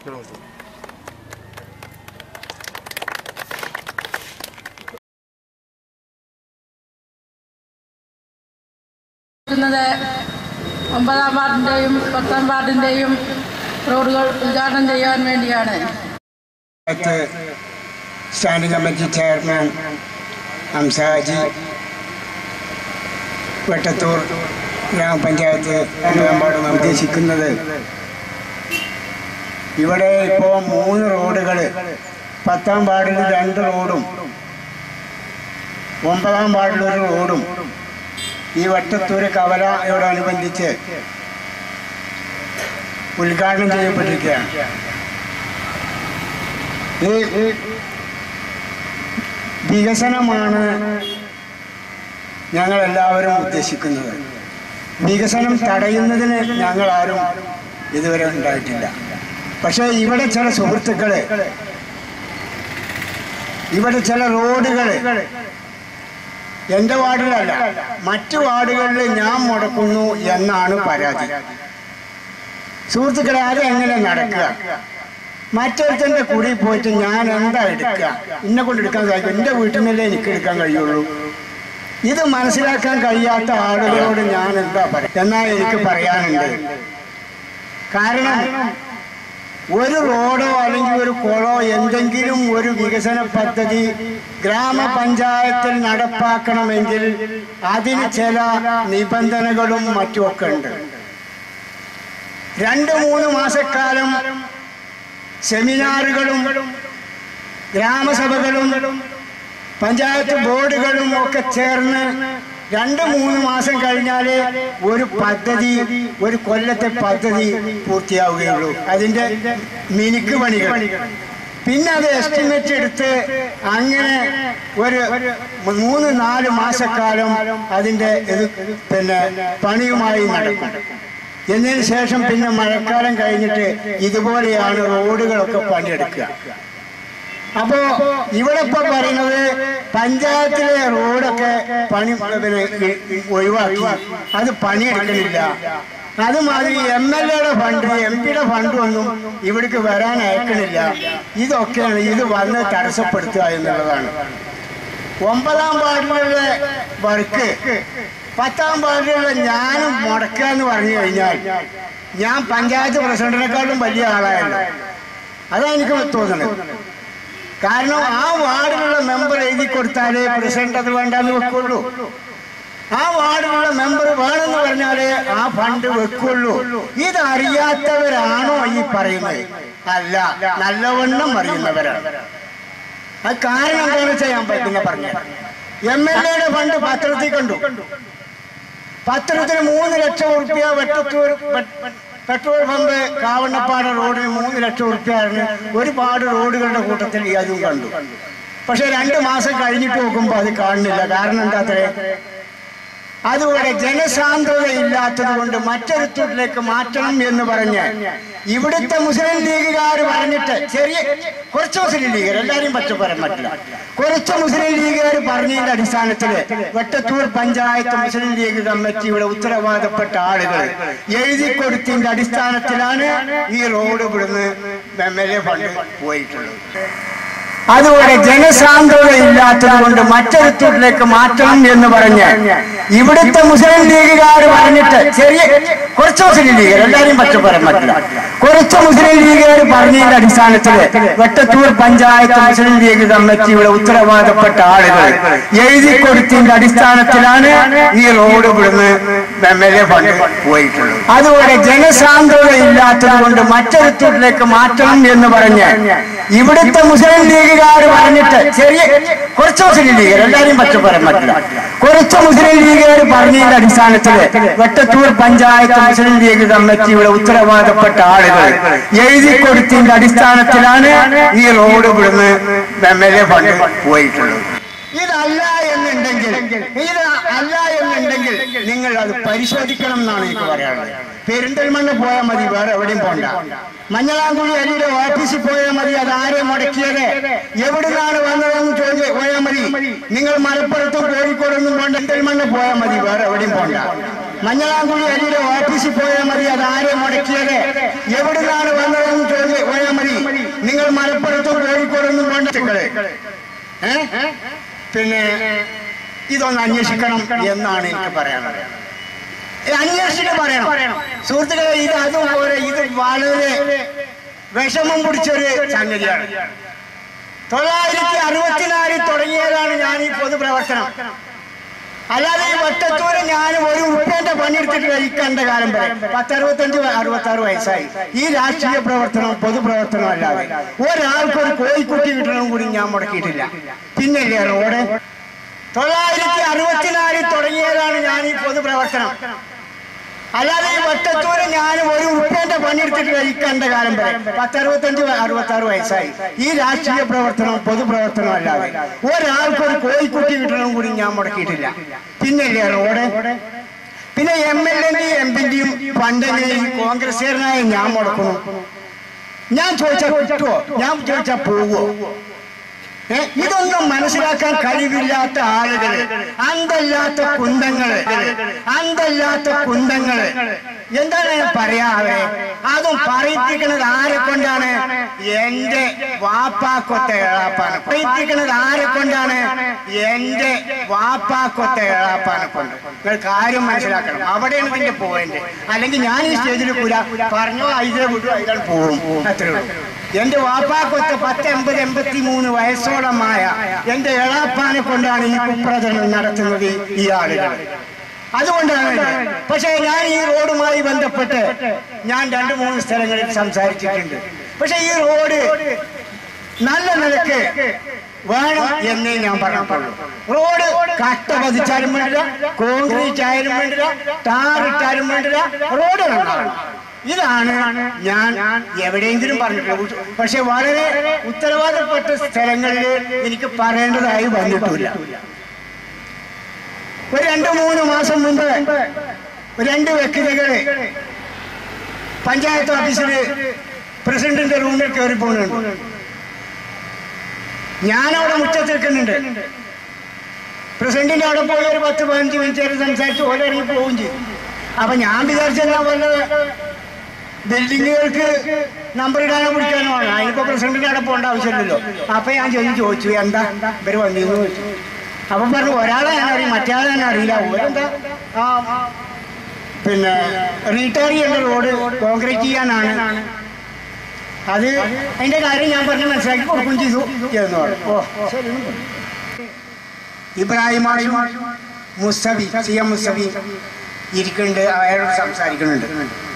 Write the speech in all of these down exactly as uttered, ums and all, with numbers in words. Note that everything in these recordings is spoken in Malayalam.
ഒമ്പതാം വാർഡിൻ്റെയും പത്താം വാർഡിൻ്റെയും റോഡുകൾ ഉദ്ഘാടനം ചെയ്യാൻ വേണ്ടിയാണ്. Standing committee chairman Hamsaji, Vettathur grama panchayat ഒമ്പതാം വാർഡ് നിർദ്ദേശിക്കുന്നത്, ഇവിടെ ഇപ്പോൾ മൂന്ന് റോഡുകൾ, പത്താം വാർഡിൽ രണ്ട് റോഡും ഒമ്പതാം വാർഡിൽ ഒരു റോഡും ഈ വട്ടത്തൂർ കവലയോടനുബന്ധിച്ച് ഉദ്ഘാടനം ചെയ്യപ്പെട്ടിരിക്കുകയാണ്. ഈ വികസനമാണ് ഞങ്ങളെല്ലാവരും ഉദ്ദേശിക്കുന്നത്. വികസനം തടയുന്നതിന് ഞങ്ങളാരും ഇതുവരെ ഉണ്ടായിട്ടില്ല. പക്ഷേ ഇവിടെ ചില സുഹൃത്തുക്കൾ, ഇവിടെ ചില റോഡുകൾ എൻ്റെ വാർഡിലല്ല മറ്റു വാർഡുകളിൽ ഞാൻ മുടക്കുന്നു എന്നാണ് പരാതി. സുഹൃത്തുക്കളെ, അത് എങ്ങനെ നടക്കുക? മറ്റൊരുത്തൻ്റെ കുടി പോയിട്ട് ഞാൻ എന്താ എടുക്കുക? എന്നെ കൊണ്ട് എടുക്കാൻ കഴിയും? എൻ്റെ വീട്ടിൽ നിന്നല്ലേ എനിക്ക് എടുക്കാൻ കഴിയുള്ളൂ. ഇത് മനസ്സിലാക്കാൻ കഴിയാത്ത ആളുകളോട് ഞാൻ എന്താ പറയുക? എന്നാൽ എനിക്ക് പറയാനുണ്ട്. കാരണം ഒരു റോഡോ അല്ലെങ്കിൽ ഒരു കുളോ എന്തെങ്കിലും ഒരു വികസന പദ്ധതി ഗ്രാമപഞ്ചായത്തിൽ നടപ്പാക്കണമെങ്കിൽ അതിന് ചില നിബന്ധനകളും മറ്റുമൊക്കെ ഉണ്ട്. രണ്ട് മൂന്ന് മാസക്കാലം സെമിനാറുകളും ഗ്രാമസഭകളും പഞ്ചായത്ത് ബോർഡുകളും ഒക്കെ ചേർന്ന് രണ്ട് മൂന്ന് മാസം കഴിഞ്ഞാലേ ഒരു പദ്ധതി, ഒരു കൊല്ലത്തെ പദ്ധതി പൂർത്തിയാവുകയുള്ളൂ. അതിൻ്റെ മിനുക്ക് പണികൾ. പിന്നെ അത് എസ്റ്റിമേറ്റ് എടുത്ത് അങ്ങനെ ഒരു മൂന്ന് നാല് മാസക്കാലം അതിൻ്റെ ഇത് പിന്നെ പണിയുമായി നടക്കും. എന്നതിന് ശേഷം പിന്നെ മഴക്കാലം കഴിഞ്ഞിട്ട് ഇതുപോലെയാണ് റോഡുകളൊക്കെ പണിയെടുക്കുക. അപ്പോ ഇവിടെ ഇപ്പൊ പറയുന്നത് പഞ്ചായത്തിലെ റോഡൊക്കെ പണി പിന്നെ ഒഴിവാക്കി, അത് പണിയെടുക്കണില്ല. അതുമാതിരി എം എൽ എയുടെ ഫണ്ട്, എം പിയുടെ ഫണ്ട് ഒന്നും ഇവിടേക്ക് വരാൻ അയക്കണില്ല. ഇതൊക്കെയാണ് ഇത് വന്ന് തടസ്സപ്പെടുത്തുക എന്നുള്ളതാണ്. ഒമ്പതാം വാർഡിലെ വർക്ക് പത്താം വാർഡിലുള്ള ഞാനും മുടക്കുക എന്ന് പറഞ്ഞു കഴിഞ്ഞാൽ ഞാൻ പഞ്ചായത്ത് പ്രസിഡന്റിനെക്കാളും വലിയ ആളായല്ലോ. അതാണ് എനിക്ക് തോന്നുന്നത്. കാരണം ആ വാർഡിലുള്ള മെമ്പർ എഴുതി കൊടുത്താലേ പ്രസിഡന്റ് അത് വേണ്ടെന്ന് വെക്കുള്ളൂ. ആ വാർഡിലുള്ള മെമ്പർ വേണമെന്ന് പറഞ്ഞാലേ ആ ഫണ്ട് വെക്കുള്ളൂ. ഇതറിയാത്തവരാണോ ഈ പറയുന്നത്? അല്ല, നല്ലവണ്ണം അറിയുന്നവരാണ്. അത് കാരണം എന്താണെന്ന് ചെയ്യാൻ പറ്റുന്ന പറഞ്ഞ എം എൽ എയുടെ ഫണ്ട് പത്രത്തിൽ കണ്ടു. പത്രത്തിന് മൂന്ന് ലക്ഷം ഉറുപ്പ്യ വെട്ടത്തൂർ പെട്രോൾ പമ്പ് കാവണ്ണപ്പാറ റോഡിന് മൂന്ന് ലക്ഷം ഉറുപ്പ്യാണ്. ഒരുപാട് റോഡുകളുടെ കൂട്ടത്തിൽ അതും കണ്ടു. പക്ഷെ രണ്ട് മാസം കഴിഞ്ഞിട്ട് നോക്കുമ്പോൾ അത് കാണുന്നില്ല. കാരണം എന്താ? അതുപോലെ ജനസാന്ദ്രത ഇല്ലാത്തത് കൊണ്ട് മറ്റൊരുത്തിലേക്ക് മാറ്റണം എന്ന് പറഞ്ഞ് ഇവിടുത്തെ മുസ്ലിം ലീഗുകാർ പറഞ്ഞിട്ട്, ചെറിയ കുറച്ച് മുസ്ലിം ലീഗർ, എല്ലാവരും പച്ചപ്പരം പറ്റില്ല, കുറച്ച് മുസ്ലിം ലീഗുകാർ പറഞ്ഞതിന്റെ അടിസ്ഥാനത്തിൽ വെട്ടത്തൂർ പഞ്ചായത്ത് മുസ്ലിം ലീഗ് കമ്മിറ്റിയുടെ ഉത്തരവാദപ്പെട്ട ആളുകൾ എഴുതി കൊടുത്തതിന്റെ അടിസ്ഥാനത്തിലാണ് ഈ റോഡ് ഇവിടുന്ന് എം എൽ എ ഫണ്ട് പോയിട്ടുള്ളത്. അതുപോലെ ജനസാന്ദ്രത ഇല്ലാത്തത് കൊണ്ട് മറ്റൊരുത്തിലേക്ക് മാറ്റണം എന്ന് പറഞ്ഞ് ഇവിടുത്തെ മുസ്ലിം ലീഗുകാർ പറഞ്ഞിട്ട്, ചെറിയ കുറച്ച് മുസ്ലിം ലീഗർ, എല്ലാവരും പച്ചപ്പരം പറ്റില്ല, കുറച്ച് മുസ്ലിം ലീഗുകാർ പറഞ്ഞതിന്റെ അടിസ്ഥാനത്തിൽ വെട്ടത്തൂർ പഞ്ചായത്ത് മുസ്ലിം ലീഗ് കമ്മിറ്റിയുടെ ഉത്തരവാദപ്പെട്ട ആളുകൾ എഴുതി കൊടുത്തതിന്റെ അടിസ്ഥാനത്തിലാണ് ഈ റോഡ് ഇവിടുന്ന് എം എൽ എ ഫണ്ട് പോയിട്ടുള്ളത്. അതുപോലെ ജനസാന്ദ്രത ഇല്ലാത്തത് കൊണ്ട് മറ്റൊരുത്തിലേക്ക് മാറ്റണം എന്ന് പറഞ്ഞ് ഇവിടുത്തെ മുസ്ലിം ലീഗുകാർ പറഞ്ഞിട്ട്, ചെറിയ കുറച്ച് മുസ്ലിം ലീഗർ, എല്ലാവരും പച്ചപ്പരം പറ്റില്ല, കുറച്ച് മുസ്ലിം ലീഗുകാർ പറഞ്ഞതിന്റെ അടിസ്ഥാനത്തിൽ വെട്ടത്തൂർ പഞ്ചായത്ത് മുസ്ലിം ലീഗ് കമ്മിറ്റിയുടെ ഉത്തരവാദപ്പെട്ട ആളുകൾ എഴുതി കൊടുത്തതിന്റെ അടിസ്ഥാനത്തിലാണ് ഈ റോഡ് ഇവിടുന്ന് എം എൽ എ ഫണ്ട് പോയിട്ടുള്ളത്. ഇതല്ല എന്നുണ്ടെങ്കിൽ ഇത് അല്ല എന്നുണ്ടെങ്കിൽ നിങ്ങൾ അത് പരിശോധിക്കണം എന്നാണ് എനിക്ക് പറയാനുള്ളത്. പെരിന്തൽമണ്ണ പോയാൽ മതി, വേറെ എവിടെയും പോണ്ട. മഞ്ഞളാംകുഴി അരിയുടെ ഓഫീസിൽ പോയാൽ മതി, അത് ആരെ മുടക്കിയത്, എവിടുന്നാണ് വന്നതെന്ന് ചോദിച്ച് പോയാൽ മതി. നിങ്ങൾ മലപ്പുറത്തും കോഴിക്കോടൊന്നും പോണ്ട, പെരിന്തൽമണ്ണ പോയാൽ മതി, വേറെ എവിടെയും പോണ്ട. മഞ്ഞളാംകുഴി അരിയുടെ ഓഫീസിൽ പോയാൽ മതി, അത് ആരെ മുടക്കിയത്, എവിടുന്നാണ് വന്നതെന്ന് ചോദിച്ച് പോയാൽ മതി. ഏഹ് പിന്നെ ഇതൊന്ന് അന്വേഷിക്കണം എന്നാണ് എനിക്ക് പറയാനുള്ളത്. അന്വേഷിച്ചിട്ട് പറയണം സുഹൃത്തുക്കളെ. ഇത് അതുപോലെ ഇത് വളരെ വിഷമം പിടിച്ചൊരു സംഗതിയാണ്. തൊള്ളായിരത്തി അറുപത്തിനാലിൽ തുടങ്ങിയതാണ് ഞാൻ ഈ പൊതുപ്രവർത്തനം. അല്ലാതെ ഈ വട്ടത്തൂര് ഞാൻ ഒരു ഉറുപ്പേന്റെ പണിയെടുത്തിട്ട് കഴിക്കേണ്ട കാലം വരെ പത്തറുപത്തഞ്ച് അറുപത്തി ആറ് വയസ്സായി. ഈ രാഷ്ട്രീയ പ്രവർത്തനം പൊതുപ്രവർത്തനം അല്ലാതെ ഒരാൾക്കൊരു കോഴിക്കുട്ടി കിട്ടണം കൂടി ഞാൻ മുടക്കിയിട്ടില്ല. പിന്നല്ലേ റോഡ്. തൊള്ളായിരത്തി അറുപത്തിനാലിൽ തുടങ്ങിയതാണ് ഞാൻ ഈ പൊതുപ്രവർത്തനം. അല്ലാതെ ഈ വട്ടത്തൂര് ഞാൻ ഒരു ഉറുപ്പേന്റെ പണിയെടുത്തിട്ട് കഴിക്കേണ്ട കാലം വരെ പത്തറുപത്തഞ്ച് അറുപത്തി ആറ് വയസ്സായി. ഈ രാഷ്ട്രീയ പ്രവർത്തനം പൊതുപ്രവർത്തനം അല്ലാതെ ഒരാൾക്കൊരു കോഴിക്കുട്ടി കിട്ടണം കൂടി ഞാൻ മുടക്കിയിട്ടില്ല. പിന്നല്ലേ റോഡ്. പിന്നെ എം എൽ എന്റെയും എം പിന്റെയും ഫണ്ടെങ്കിലും കോൺഗ്രസ്സുകാരനായ ഞാൻ മുടക്കണം. ഞാൻ ചോദിച്ചാൽ കിട്ടുവോ? ഞാൻ ചോദിച്ചാൽ പോവോ? ഇതൊന്നും മനസ്സിലാക്കാൻ കഴിവില്ലാത്ത ആളുകള്, അന്തല്ലാത്ത കുന്തങ്ങള്, അന്തല്ലാത്ത കുന്തങ്ങള് എന്താണ് ഞാൻ പറയാ അവരെ? അതും പറയിപ്പിക്കുന്നത് ആരെ കൊണ്ടാണ്? എന്റെ വാപ്പാക്കൊത്ത ഏളാപ്പാനെ പറയിപ്പിക്കുന്നത് ആരെ കൊണ്ടാണ്? എന്റെ വാപ്പാക്കൊത്ത ഏളാപ്പാനെ കൊണ്ട്. നിങ്ങൾ കാര്യം മനസ്സിലാക്കണം. അവിടെയാണ് ഇതിന്റെ പോയിന്റ്. അല്ലെങ്കിൽ ഞാൻ ഈ സ്റ്റേജിൽ കൂല പറഞ്ഞോ അതിലെ വിട്ടു അതിലാണ് പോകും. അത്രേ ഉള്ളൂ. എന്റെ വാപ്പാക്കൊത്ത പത്ത് എൺപത് എൺപത്തി മൂന്ന് വയസ്സോളമായ എന്റെ എളാപ്പാനെ കൊണ്ടാണ് ഈ കുപ്രചരണം നടത്തുന്നത് ഈ ആളുകൾ. അതുകൊണ്ടാണ്. പക്ഷെ ഞാൻ ഈ റോഡുമായി ബന്ധപ്പെട്ട് ഞാൻ രണ്ട് മൂന്ന് സ്ഥലങ്ങളിൽ സംസാരിച്ചിട്ടുണ്ട്. പക്ഷെ ഈ റോഡ് നല്ല നിലക്ക് വേണം എന്നേ ഞാൻ പറഞ്ഞിട്ടുള്ളൂ. റോഡ് കട്ട പതിച്ചാലും വേണ്ടില്ല, കോൺക്രീറ്റ് ആയാലും വേണ്ടില്ല, ടാറിട്ടാലും വേണ്ടില്ല, റോഡ് നന്നാവണം. ഇതാണ് ഞാൻ എവിടെയെങ്കിലും പറഞ്ഞിട്ടുള്ളത്. പക്ഷെ വളരെ ഉത്തരവാദപ്പെട്ട സ്ഥലങ്ങളിൽ എനിക്ക് പറയേണ്ടതായി വന്നിട്ടില്ല. ഒരു രണ്ടു മൂന്ന് മാസം മുമ്പ് രണ്ട് വ്യക്തികള് പഞ്ചായത്ത് ഓഫീസില് പ്രസിഡന്റിന്റെ റൂമിൽ കയറി പോകുന്നുണ്ട്. ഞാനവിടെ മുറ്റത്ത് നിൽക്കുന്നുണ്ട്. പ്രസിഡന്റിന്റെ അവിടെ പോയി ഒരു പത്ത് പതിനഞ്ച് മിനിറ്റ് വരെ സംസാരിച്ച് ഓരോ ഇറങ്ങി പോവുകയും ചെയ്തു. അപ്പൊ ഞാൻ വിചാരിച്ചാൽ വല്ല ബിൽഡിങ്ങുകൾക്ക് നമ്പർ ഇടാനോ പിടിക്കാനോ ആണ്. അതിനിപ്പോ പ്രസിഡന്റിന്റെ അവിടെ പോകേണ്ട ആവശ്യമില്ലല്ലോ. അപ്പൊ ഞാൻ ചെന്ന് ചോദിച്ചു എന്താ ഇവര് വന്നിരുന്നു ചോദിച്ചു. അപ്പൊ പറഞ്ഞു ഒരാളെ ഞാൻ അറിയും, മറ്റേയാളെ ഞാൻ അറിയില്ല. ഓരെന്താ ആ പിന്നെ റീറ്റയർ ചെയ്യേണ്ട റോഡ് കോൺക്രീറ്റ് ചെയ്യാനാണ്. അത് അതിന്റെ കാര്യം ഞാൻ പറഞ്ഞ് മനസ്സിലാക്കി കൊടുക്കുകയും ചെയ്തു എന്ന് പറഞ്ഞു. ഓ ശരി. ഇബ്രാഹിമായും മുസ്തഫി സി എം മുസ്തഫി ഇരിക്കുന്നുണ്ട്. അയാളോട് സംസാരിക്കുന്നുണ്ട്.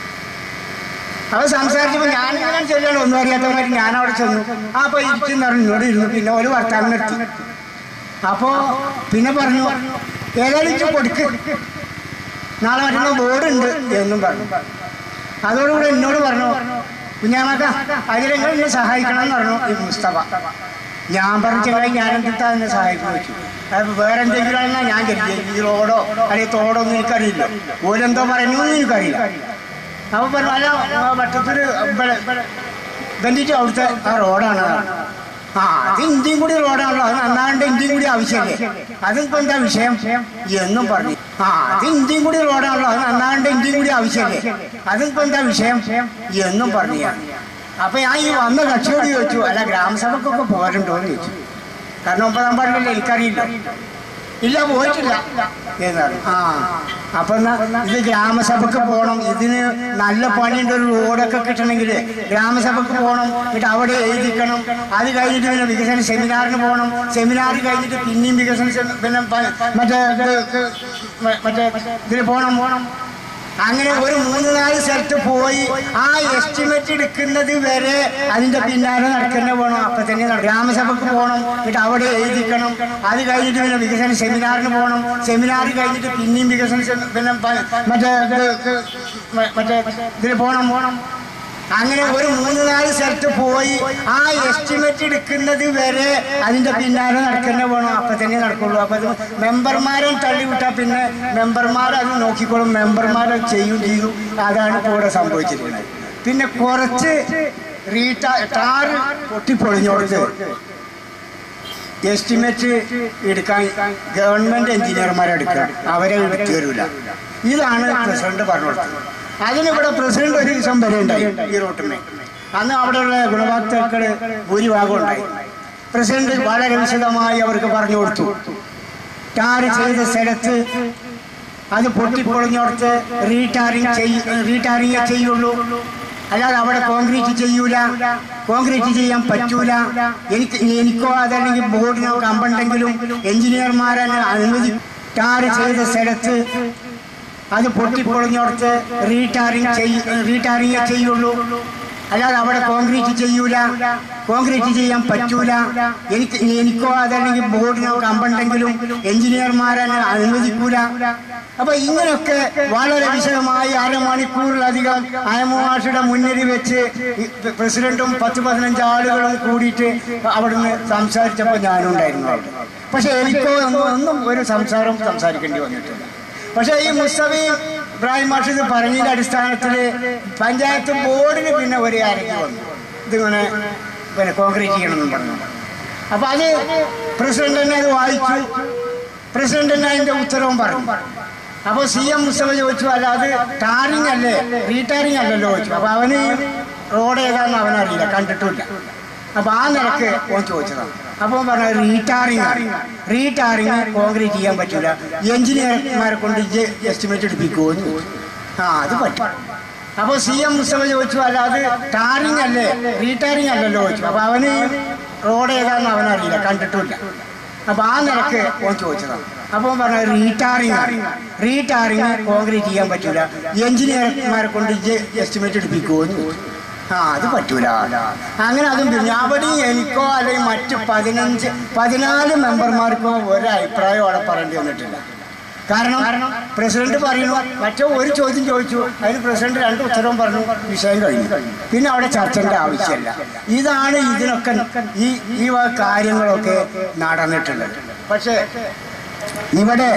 അവ സംസാരിച്ചപ്പോ ഞാനിങ്ങനെ ചെല്ലണം ഒന്നും അറിയാത്തവരായിട്ട് ഞാൻ അവിടെ ചെന്നു. ആ അപ്പൊ ഇരിക്കുന്ന പറഞ്ഞു ഇങ്ങോട്ട് ഇരുന്നു. പിന്നെ ഒരു വർത്താനം നിർത്തി. അപ്പോ പിന്നെ പറഞ്ഞു ഏതായാലും കൊടുക്ക്, നാളെ മറ്റുള്ള ബോർഡുണ്ട് എന്നും പറഞ്ഞു. അതോടുകൂടെ എന്നോട് പറഞ്ഞു കുഞ്ഞാമക്ക അതിലെങ്ങനെ എന്നെ സഹായിക്കണം എന്ന് പറഞ്ഞു ഈ മുസ്തഫ. ഞാൻ പറഞ്ഞു ചെല്ലായി ഞാൻ എന്തിട്ടാ എന്നെ സഹായിക്കുന്നു വെച്ചു. അത് വേറെ എന്തെങ്കിലും ആണെന്നാ ഞാൻ കരുതി. ഈ റോഡോ അല്ലെങ്കിൽ തോടോ ഒന്നും എനിക്കറിയില്ല. ഓരെന്തോ പറഞ്ഞു എനിക്കറിയില്ല. അപ്പൊ പറഞ്ഞു അല്ല വട്ടത്തൊരു ബന്ധിട്ട് അവിടുത്തെ ആ റോഡാണ്. ആ അത് ഇന്ത്യയും കൂടി റോഡാണല്ലോ, അത് നന്നാകേണ്ട ഇന്ത്യയും കൂടി ആവശ്യമല്ലേ, അതിപ്പോ എന്താ വിഷയം എന്നും പറഞ്ഞു. ആ അത് ഇന്ത്യയും കൂടി റോഡാണല്ലോ, അത് നന്നാകേണ്ട ഇന്ത്യയും കൂടി ആവശ്യമല്ലേ, അതിപ്പോ എന്താ വിഷയം എന്നും പറഞ്ഞു. അപ്പൊ ഞാൻ ഈ വന്ന കക്ഷിയോട് ചോദിച്ചു അല്ല ഗ്രാമസഭക്കൊക്കെ പോരുണ്ടോ എന്ന് ചോദിച്ചു. കാരണം ഒമ്പതാം പാടില്ലല്ലോ എനിക്കറിയില്ല. ഇല്ല പോയിട്ടില്ല എന്നാണ്. ആ അപ്പൊ ഇത് ഗ്രാമസഭക്ക് പോകണം, ഇതിന് നല്ല പണിയുണ്ട്. ഒരു റോഡൊക്കെ കിട്ടണമെങ്കിൽ ഗ്രാമസഭക്ക് പോകണം, എന്നിട്ട് അവിടെ എഴുതിക്കണം. അത് കഴിഞ്ഞിട്ട് പിന്നെ വികസന സെമിനാറിന് പോകണം. സെമിനാർ കഴിഞ്ഞിട്ട് പിന്നെയും വികസന പിന്നെ മറ്റേ മറ്റേ ഇതിന് പോകണം പോകണം അങ്ങനെ ഒരു മൂന്ന് നാല് സ്ഥലത്ത് പോയി ആ എസ്റ്റിമേറ്റ് എടുക്കുന്നത് വരെ അതിന്റെ പിന്നാലെ നടക്കുന്ന പോകണം. അപ്പൊ തന്നെ ഗ്രാമസഭക്ക് പോകണം, എന്നിട്ട് അവിടെ എഴുതിക്കണം. അത് കഴിഞ്ഞിട്ട് പിന്നെ വികസന സെമിനാറിന് പോകണം. സെമിനാർ കഴിഞ്ഞിട്ട് പിന്നെയും വികസന പിന്നെ മറ്റേ മറ്റേ ഇതിന് പോകണം പോകണം അങ്ങനെ ഒരു മൂന്ന് നാല് സ്ഥലത്ത് പോയി ആ എസ്റ്റിമേറ്റ് എടുക്കുന്നത് വരെ അതിന്റെ പിന്നാലെ നടക്കുന്ന പോകണം. അപ്പൊ തന്നെ നടക്കുള്ളൂ. അപ്പൊ അത് മെമ്പർമാരെ തള്ളിവിട്ടാൽ പിന്നെ മെമ്പർമാർ അത് നോക്കിക്കോളും, മെമ്പർമാരെ ചെയ്യും ചെയ്യും. അതാണ് ഇപ്പോൾ ഇവിടെ സംഭവിച്ചിരിക്കുന്നത്. പിന്നെ കുറച്ച് റീടാ ടാറ് പൊട്ടിപ്പൊളിഞ്ഞോടുത്ത് എസ്റ്റിമേറ്റ് എടുക്കാൻ ഗവൺമെന്റ് എഞ്ചിനീയർമാരെ എടുക്കുക, അവരെ എടുത്തു തരൂല. ഇതാണ് പ്രസിഡന്റ് പറഞ്ഞു കൊടുത്തത്. അതിനിവിടെ പ്രസിഡന്റ് ഒരു ദിവസം വരെ ഉണ്ടായി ഈ റോട്ടിന്. അന്ന് അവിടെയുള്ള ഗുണഭോക്താക്കള് ഭൂരിഭാഗം ഉണ്ടായി. പ്രസിഡന്റ് വളരെ വിശദമായി അവർക്ക് പറഞ്ഞു കൊടുത്തു. ടാർ ചെയ്ത സ്ഥലത്ത് അത് പൊട്ടിപ്പൊളിഞ്ഞോടത്ത് റീടാറിങ് ചെയ്യ റീടാറിങ്ങേ ചെയ്യുള്ളൂ, അല്ലാതെ അവിടെ കോൺക്രീറ്റ് ചെയ്യൂല, കോൺക്രീറ്റ് ചെയ്യാൻ പറ്റൂല. എനിക്ക് എനിക്കോ അതല്ലെങ്കിൽ ബോർഡിനോ കമ്പുണ്ടെങ്കിലും എഞ്ചിനീയർമാരെ അനുമതി. ടാർ ചെയ്ത സ്ഥലത്ത് അത് പൊട്ടിപ്പൊളിഞ്ഞോടത്ത് റീടാറിങ് ചെയ്യ റീടാറിങ്ങേ ചെയ്യുള്ളൂ, അല്ലാതെ അവിടെ കോൺക്രീറ്റ് ചെയ്യൂല, കോൺക്രീറ്റ് ചെയ്യാൻ പറ്റൂല. എനിക്ക് എനിക്കോ അതല്ലെങ്കിൽ ബോർഡിനോ കമ്പുണ്ടെങ്കിലും എഞ്ചിനീയർമാരെ അനുവദിക്കൂല. അപ്പൊ ഇങ്ങനെയൊക്കെ വളരെ വിശദമായി അരമണിക്കൂറിലധികം അയമുമാഷയുടെ മുന്നിൽ വെച്ച് പ്രസിഡന്റും പത്ത് പതിനഞ്ച് ആളുകളും കൂടിയിട്ട് അവിടുന്ന് സംസാരിച്ചപ്പോൾ ഞാനുണ്ടായിരുന്നു അവിടെ. പക്ഷെ എനിക്കോ ഒന്നും ഒരു സംസാരം സംസാരിക്കേണ്ടി വന്നിട്ടില്ല. പക്ഷെ ഈ മുസ്തഫി ഇബ്രാഹിം മാഷ് ഇത് പറഞ്ഞതിന്റെ അടിസ്ഥാനത്തിൽ പഞ്ചായത്ത് ബോർഡിന് പിന്നെ ഒരു ആരെങ്കിലും വന്നു ഇതിങ്ങനെ പിന്നെ കോൺക്രീറ്റ് ചെയ്യണമെന്ന് പറഞ്ഞു. അപ്പൊ അത് പ്രസിഡന്റ് തന്നെ അത് വായിച്ചു, പ്രസിഡന്റ് തന്നെ അതിന്റെ ഉത്തരവും പറഞ്ഞു. അപ്പോൾ സി എം മുസ്തഫ ചോദിച്ചു, അല്ല അത് ടാറിങ് അല്ലേ റീടാറിങ് അല്ലല്ലോ ചോദിച്ചു. അപ്പൊ അവന് റോഡ് ഏതാന്ന് അവനറിയില്ല, കണ്ടിട്ടില്ല. അപ്പൊ ആ നിലക്ക് ഓൻ ചോദിച്ചതാണ്. അപ്പോൾ പറഞ്ഞ റീടാറിങ് റീടാറിങ് കോൺക്രീറ്റ് ചെയ്യാൻ പറ്റൂല, എഞ്ചിനീയർമാരെ കൊണ്ട് എസ്റ്റിമേറ്റ് എടുപ്പിക്കുമോ എന്ന് ചോദിച്ചു. ആ അത് പറ്റും. അപ്പോൾ സി എം മുസ്തഫ ചോദിച്ചു, അല്ല അത് ടാറിങ് അല്ലേ റീടാറിങ് അല്ലല്ലോ ചോദിച്ചു. അപ്പൊ അവന് റോഡ് ഏതാന്ന് അവനറിയില്ല, കണ്ടിട്ടില്ല. അപ്പൊ ആ നിലക്ക് ഓൻ ചോദിച്ചതാണ്. അപ്പോൾ പറഞ്ഞ റീടാറിങ് റീടാറിങ് കോൺക്രീറ്റ് ചെയ്യാൻ പറ്റൂല, എഞ്ചിനീയർമാരെ കൊണ്ട് എസ്റ്റിമേറ്റ് എടുപ്പിക്കുമോ എന്ന് ചോദിച്ചു. ആ അത് പറ്റൂല. അങ്ങനെ അതും പിന്നെ അവിടെയും എനിക്കോ അല്ലെങ്കിൽ മറ്റ് പതിനഞ്ച് പതിനാല് മെമ്പർമാർക്കോ ഒരു അഭിപ്രായം അവിടെ പറയേണ്ടി വന്നിട്ടില്ല. കാരണം പ്രസിഡന്റ് പറയുന്നു, മറ്റോ ഒരു ചോദ്യം ചോദിച്ചു, അതിന് പ്രസിഡന്റ് രണ്ട് ഉത്തരവും പറഞ്ഞു, വിഷയം കഴിഞ്ഞു. പിന്നെ അവിടെ ചർച്ചയുടെ ആവശ്യമില്ല. ഇതാണ് ഇതിനൊക്കെ ഈ ഈ കാര്യങ്ങളൊക്കെ നടന്നിട്ടുള്ളത്. പക്ഷെ ഇവിടെ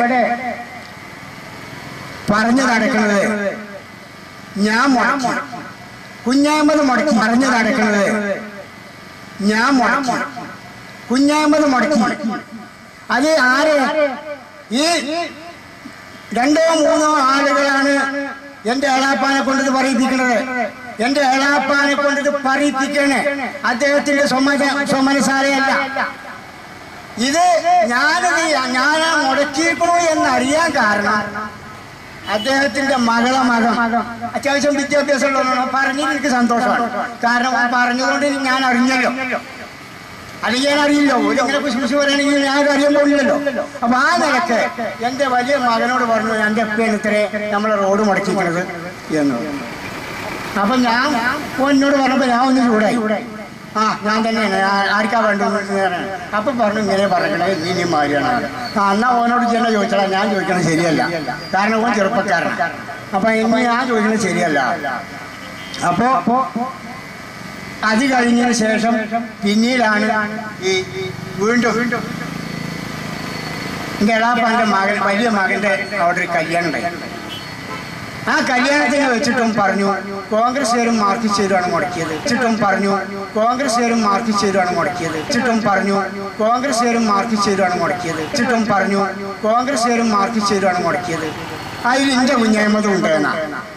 പറഞ്ഞു നടക്കുന്നത് ഞാൻ മുടക്കി, കുഞ്ഞാമത് മുടക്കി പറഞ്ഞു നടക്കുന്നത് ഞാൻ മുടക്കി, കുഞ്ഞാമത് മുടക്കി. അത് ആര്? ഈ രണ്ടോ മൂന്നോ ആളുകളാണ് എന്റെ ഏളാപ്പാനെ കൊണ്ടിത് പറയിപ്പിക്കുന്നത്. എന്റെ ഏളാപ്പാനെ കൊണ്ടിത് പറയിപ്പിക്കണേ അദ്ദേഹത്തിന്റെ സ്വമന സ്വമനസാരയല്ല. ഇത് ഞാനിത് ഞാനാ മുടക്കിയിരിക്കണോ എന്നറിയാൻ കാരണം അദ്ദേഹത്തിന്റെ മകളെ മകൻ അത്യാവശ്യം വിദ്യാഭ്യാസം ഉള്ളതാണ്. പറഞ്ഞതിൽ എനിക്ക് സന്തോഷമാണ്. കാരണം പറഞ്ഞതുകൊണ്ട് ഞാൻ അറിഞ്ഞല്ലോ, അല്ലെങ്കിൽ ഞാൻ അറിയില്ലോ. ഇങ്ങനെ കുശുകുശു പറയുകയാണെങ്കിൽ ഞാൻ അറിയാൻ പോകില്ലല്ലോ. അപ്പൊ ആ നിലക്ക് എന്റെ വലിയ മകനോട് പറഞ്ഞു, എന്റെ എപ്പോഴും ഇത്രേ നമ്മളെ റോഡ് മുടക്കിക്കുന്നത് എന്ന്. അപ്പൊ ഞാൻ എന്നോട് പറഞ്ഞപ്പോ ഞാൻ ഒന്ന് ചൂടായി. ആ ഞാൻ തന്നെയാണ്, ആർക്കാ വേണ്ടത്? അപ്പൊ പറഞ്ഞു, ഇങ്ങനെ പറയണേ ഇനി മാറിയാണ്. ആ എന്നാ ഓനോട് ചെന്ന ചോദിച്ചാൽ ഞാൻ ചോദിക്കണത് ശരിയല്ല, കാരണം ഓൻ ചെറുപ്പക്കാരനാണ്. അപ്പൊ ഇനി ഞാൻ ചോദിക്കണത് ശരിയല്ല. അപ്പോ അത് കഴിഞ്ഞതിന് ശേഷം പിന്നീടാണ് ഈ വീണ്ടും എൻ്റെ എളാപ്പാൻ്റെ മകൻ വലിയ മകൻ്റെ അവിടെ ഒരു കല്യാണം ഉണ്ടായി. ആ കല്യാണത്തിന് വെച്ചിട്ടും പറഞ്ഞു കോൺഗ്രസ്സുകാരും മാർക്സിസ്റ്റ് ചെയ്തുമാണ് മുടക്കിയത്. വെച്ചിട്ടും പറഞ്ഞു കോൺഗ്രസ്സുകാരും മാർക്സിസ്റ്റ് ചെയ്തുമാണ് മുടക്കിയത്. വെച്ചിട്ടും പറഞ്ഞു കോൺഗ്രസ്സുകാരും മാർക്സിസ്റ്റ് ചെയ്തുമാണ് മുടക്കിയത്. വെച്ചിട്ടും പറഞ്ഞു കോൺഗ്രസ്സുകാരും മാർക്സിസ്റ്റ് ചെയ്തുമാണ് മുടക്കിയത്. അതിൽ എൻ്റെ കുഞ്ഞായ്മതും ഉണ്ടായിരുന്ന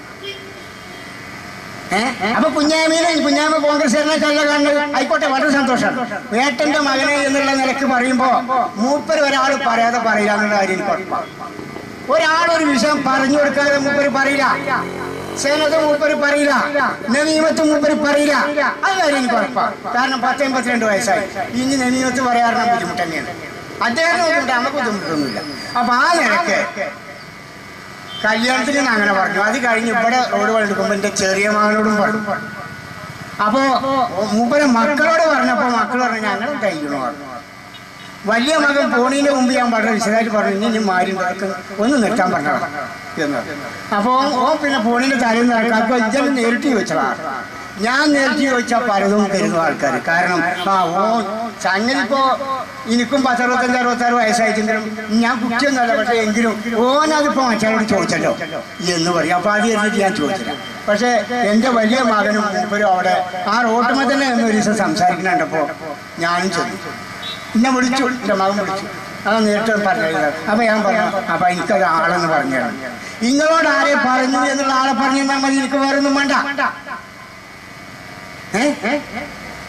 ഏഹ് അപ്പൊ കുഞ്ഞായ്മയിലെ കുഞ്ഞായ്മ കോൺഗ്രസ്സുകാരനെ കല്ല കാണുന്നത് ആയിക്കോട്ടെ, വളരെ സന്തോഷമാണ്. ഏട്ടന്റെ മകനെ എന്നുള്ള നിലക്ക് പറയുമ്പോ മൂപ്പര് ഒരാൾ പറയാതെ പറയില്ല എന്നുള്ള കാര്യം കുഴപ്പമാണ്. ഒരാളൊരു വിഷയം പറഞ്ഞു കൊടുക്കാതെ മൂപ്പര് പറയില്ല, സേനത്ത് മൂപ്പര് പറയില്ല, നമീമത്ത് മൂപ്പര് പറയില്ല. അത് കാര്യം എനിക്ക് ഉറപ്പാണ്. കാരണം പത്ത് എൺപത്തിരണ്ട് വയസ്സായി ഇനി നമീമത്ത് പറയാറുള്ള ബുദ്ധിമുട്ട് തന്നെയാണ്. അദ്ദേഹത്തിന് ബുദ്ധിമുട്ട്, നമുക്ക് ബുദ്ധിമുട്ടൊന്നുമില്ല. അപ്പൊ ആ നിലക്ക് കല്യാണത്തിന് ഞാൻ അങ്ങനെ പറഞ്ഞു. അത് കഴിഞ്ഞ് ഇവിടെ റോഡ് പണിയെടുക്കുമ്പോ എന്റെ ചെറിയ മകനോടും പറഞ്ഞു. അപ്പോ മൂപ്പര് മക്കളോട് പറഞ്ഞപ്പോ മക്കൾ പറഞ്ഞു ഞങ്ങൾ കഴിക്കണോ പറഞ്ഞു. വലിയ മകൻ പോണീന്റെ മുമ്പ് ഞാൻ വളരെ വിശദമായിട്ട് പറഞ്ഞു, ഇനി ഇനി മാറി ഒന്ന് നിർത്താൻ പറഞ്ഞതാ എന്ന്. അപ്പോ ഓ പിന്നെ പോണീന്റെ തലേന്ന് ആൾക്കാർക്ക് ഇജ്ജ് നേരിട്ട് ചോദിച്ചതാ. ഞാൻ നേരിട്ട് ചോദിച്ചാൽ പലതും തരുന്ന ആൾക്കാർ. കാരണം ആ ഓ സംഗതിപ്പോ എനിക്കും പത്തറുപത്തഞ്ച് അറുപത്താറ് വയസ്സായിട്ടെങ്കിലും ഞാൻ കുട്ടിയൊന്നുമല്ല, പക്ഷെ എങ്കിലും ഓനതിപ്പോ മറ്റവരോട് ചോദിച്ചല്ലോ എന്ന് പറയും. അപ്പൊ അത് കഴിഞ്ഞിട്ട് ഞാൻ ചോദിച്ചില്ല. പക്ഷെ എന്റെ വലിയ മകനും ഇപ്പോഴും അവിടെ ആ റോട്ടുമ്മ തന്നെ ഒരു ദിവസം സംസാരിക്കുന്നുണ്ടപ്പോ ഞാനും ചോദിച്ചു. എന്നെ വിളിച്ചു, എൻ്റെ മകൻ വിളിച്ചു. അത് നേരിട്ട് പറഞ്ഞു. അപ്പൊ ഞാൻ പറഞ്ഞു അപ്പൊ എനിക്കത് ആളെന്ന് പറഞ്ഞു തരാം. നിങ്ങളോട് ആരെ പറഞ്ഞു എന്നുള്ള ആളെ പറഞ്ഞു തന്നാൽ മതി, എനിക്ക് വേറൊന്നും വേണ്ട. ഏ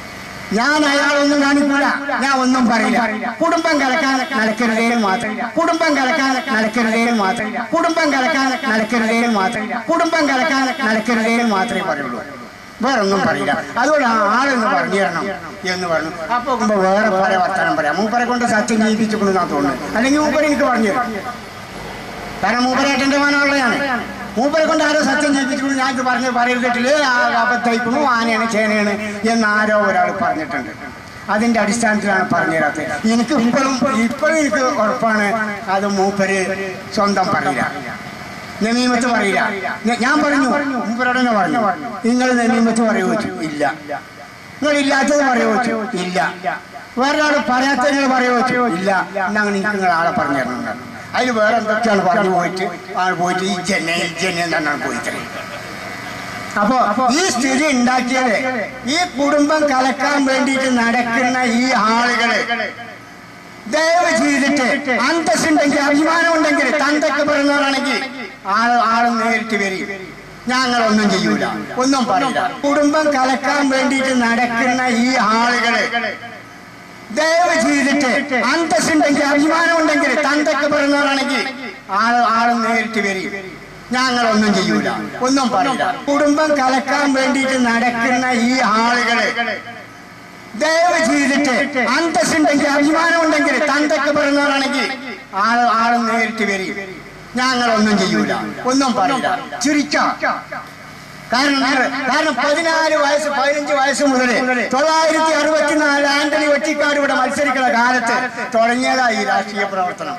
ഞാൻ അയാളൊന്നും കാണിക്കില്ല, ഞാൻ ഒന്നും പറയില്ല. കുടുംബം കലക്കാൻ നടക്കരുതേ മാത്രം, കുടുംബം കലക്കാൻ നടക്കരുതേ മാത്രം, കുടുംബം കലക്കാൻ നടക്കരുതേ മാത്രം, കുടുംബം കലക്കാൻ നടക്കരുതേ മാത്രമേ പറയുള്ളൂ, വേറൊന്നും പറയില്ല. അതുകൊണ്ട് ആ ആളെന്ന് പറഞ്ഞു തരണം എന്ന് പറഞ്ഞു. അപ്പൊ വേറെ പല വർത്തമാനം പറയാം. മൂപ്പരെ കൊണ്ട് സത്യം ജീവിപ്പിച്ചുകൊണ്ടെന്നാ തോന്നുന്നു, അല്ലെങ്കിൽ മൂപ്പര് എനിക്ക് പറഞ്ഞു തരും. കാരണം മൂപ്പരേട്ടൻ്റെ മാനമുള്ളതാണ്. മൂപ്പരെ കൊണ്ട് ആരോ സത്യം ചെയ്യിപ്പിച്ചു ഞാൻ ഇത് പറഞ്ഞ് പറയരുതിട്ടില്ലേ, ആ അബദ്ധയിക്കുന്നു, ആനയാണ് ചേനയാണ് എന്ന് ആരോ ഒരാൾ പറഞ്ഞിട്ടുണ്ട്. അതിന്റെ അടിസ്ഥാനത്തിലാണ് പറഞ്ഞു തരാത്തത്. എനിക്ക് ഇപ്പോഴും ഇപ്പോഴും എനിക്ക് ഉറപ്പാണ് അത് മൂപ്പര് സ്വന്തം പറയില്ല, നമീമത്ത് പറയില്ല. ഞാൻ പറഞ്ഞു, മൂപ്പരോട് തന്നെ പറഞ്ഞു, നിങ്ങൾ നമീമത്ത് പറയൂ ഇല്ല, നിങ്ങൾ ഇല്ലാത്തത് പറയൂ ഇല്ല, വേറൊരാൾ പറയാത്ത നിങ്ങൾ പറയൂ ഇല്ല, എന്നാണ് എനിക്ക് നിങ്ങൾ ആളെ പറഞ്ഞു തരണം. അതിൽ വേറെ എന്തൊക്കെയാണ് പറഞ്ഞു പോയിട്ട് ആൾ പോയിട്ട് ഈ ജന ഈ ജന എന്നാണ് പോയിട്ട്. അപ്പോ ഈ സ്ഥിതി ഉണ്ടാക്കിയത് ഈ കുടുംബം കലക്കാൻ വേണ്ടിയിട്ട് നടക്കുന്ന ഈ ആളുകള് ദയവ് ചെയ്തിട്ട് അന്തസ്സുണ്ടെങ്കിൽ അഭിമാനം ഉണ്ടെങ്കിൽ തന്തൊക്കെ പറയുന്നവരാണെങ്കിൽ ആള് ആള് നേരിട്ട് വരും, ഞങ്ങളൊന്നും ചെയ്യൂല, ഒന്നും പറയില്ല. കുടുംബം കലക്കാൻ വേണ്ടിയിട്ട് നടക്കുന്ന ഈ ആളുകള് ദയവ് ചെയ്തിട്ട് അന്തസ്സുണ്ടെങ്കിൽ അഭിമാനം ഉണ്ടെങ്കിൽ തന്തൊക്കെ പറയുന്നവരാണെങ്കിൽ ആള് ആള് നേരിട്ട് വരും, ഞങ്ങളൊന്നും ചെയ്യൂല, ഒന്നും പറയില്ല. കുടുംബം കലക്കാൻ വേണ്ടിയിട്ട് നടക്കുന്ന ഈ ആളുകള് ദയവ് ചെയ്തിട്ട് അന്തസ്സുണ്ടെങ്കിൽ അഭിമാനം ഉണ്ടെങ്കിൽ തന്തൊക്കെ പറയുന്നവരാണെങ്കിൽ ആള് ആള് നേരിട്ട് വരും, ഞങ്ങളൊന്നും ചെയ്യൂല, ഒന്നും പറയില്ല. ചിരിക്കാം. കാരണം കാരണം പതിനാല് വയസ്സ് പതിനഞ്ച് വയസ്സ് മുതൽ തൊള്ളായിരത്തി അറുപത്തിനാല് ആന്റണി വെട്ടിക്കാട് ഇവിടെ മത്സരിക്കുന്ന കാലത്ത് തുടങ്ങിയതാ ഈ രാഷ്ട്രീയ പ്രവർത്തനം.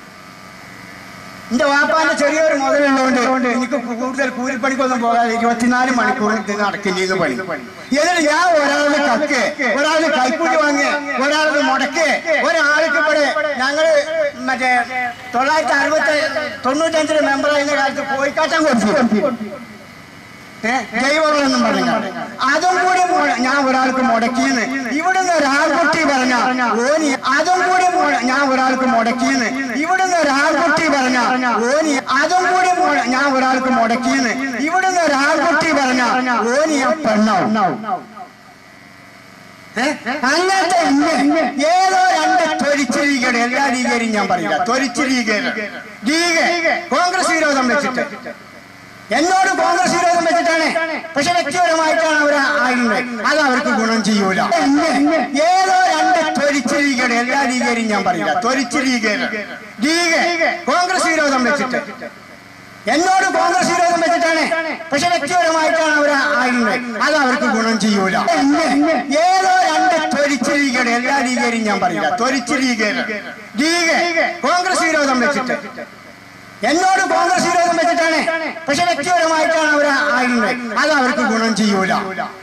എന്റെ വാപ്പാന്റെ ചെറിയൊരു മുതലുള്ളതുകൊണ്ട് എനിക്ക് കൂടുതൽ കൂലിപ്പണിക്കൊന്നും പോകാതെ ഇരുപത്തിനാല് മണിക്കൂർ നടക്കില്ല പണി. എന്നിട്ട് ഞാൻ ഒരാളുടെ കക്ക്, ഒരാളുടെ കൈക്കൂലി വാങ്ങി, ഒരാളുടെ മുടക്ക്, ഒരാൾക്ക് ഇവിടെ ഞങ്ങള് മറ്റേ തൊള്ളായിരത്തി അറുപത്തി തൊണ്ണൂറ്റഞ്ചില് മെമ്പറായിരുന്ന കാലത്ത് കോഴിക്കാട്ടം കൊടുത്തു, ജൈവവളെന്നും പറഞ്ഞു. അതും കൂടി ഞാൻ ഒരാൾക്ക് മുടക്കിയെന്ന് ഇവിടുന്ന് ഒരാൾക്കുട്ടി പറഞ്ഞ ഓനി, അതും കൂടി ഞാൻ ഒരാൾക്ക് മുടക്കിയെന്ന് ഇവിടുന്ന് ഒരാൾക്കുട്ടി പറഞ്ഞ ഓനി, അതും കൂടി ഞാൻ ഒരാൾക്ക് മുടക്കിയെന്ന് ഇവിടുന്ന് ഒരാൾക്കുട്ടി പറഞ്ഞ ഓനി ആ പെണ്ണാവും. അങ്ങനത്തെ ഏതോ രണ്ട് തൊരിച്ച് ലീഗയുടെ, എല്ലാ ലീഗേരും ഞാൻ പറയില്ല, തൊരിച്ച് ലീഗേര് ലീഗ് കോൺഗ്രസ് വിരോധം വെച്ചിട്ട് എന്നോട് കോൺഗ്രസ് വിരോധം വെച്ചിട്ടാണ്, പക്ഷെ വ്യക്തിപരമായിട്ടാണ് അവർ ആയിരുന്നത്, അത് അവർക്ക് ഗുണം ചെയ്യൂല. ഏതോ രണ്ട് തൊരിച്ച് ലീഗയുടെ, എല്ലാ ലീഗേരും ഞാൻ പറയില്ല, തൊരിച്ച് ലീഗേര് ലീഗ് കോൺഗ്രസ് വിരോധം വെച്ചിട്ട് എന്നോട് കോൺഗ്രസ് വിരോധം വെച്ചിട്ടാണ്, പക്ഷെ വ്യക്തിപരമായിട്ടാണ് അവർ ആയിരുന്നത്, അത് അവർക്ക് ഗുണം ചെയ്യൂല. ഏതോ രണ്ട് തൊരിച്ച് ലീഗയുടെ, എല്ലാ ലീഗേരും ഞാൻ പറയില്ല, തൊരിച്ച് ലീഗേര് ലീഗ് കോൺഗ്രസ് വിരോധം വെച്ചിട്ട് എന്നോട് കോൺഗ്രസ് വിരോധം വെച്ചിട്ടാണ്, പക്ഷെ വ്യക്തിപരമായിട്ടാണ് അവർ ആയിരുന്നത്, അത് അവർക്ക് ഗുണം ചെയ്യൂല.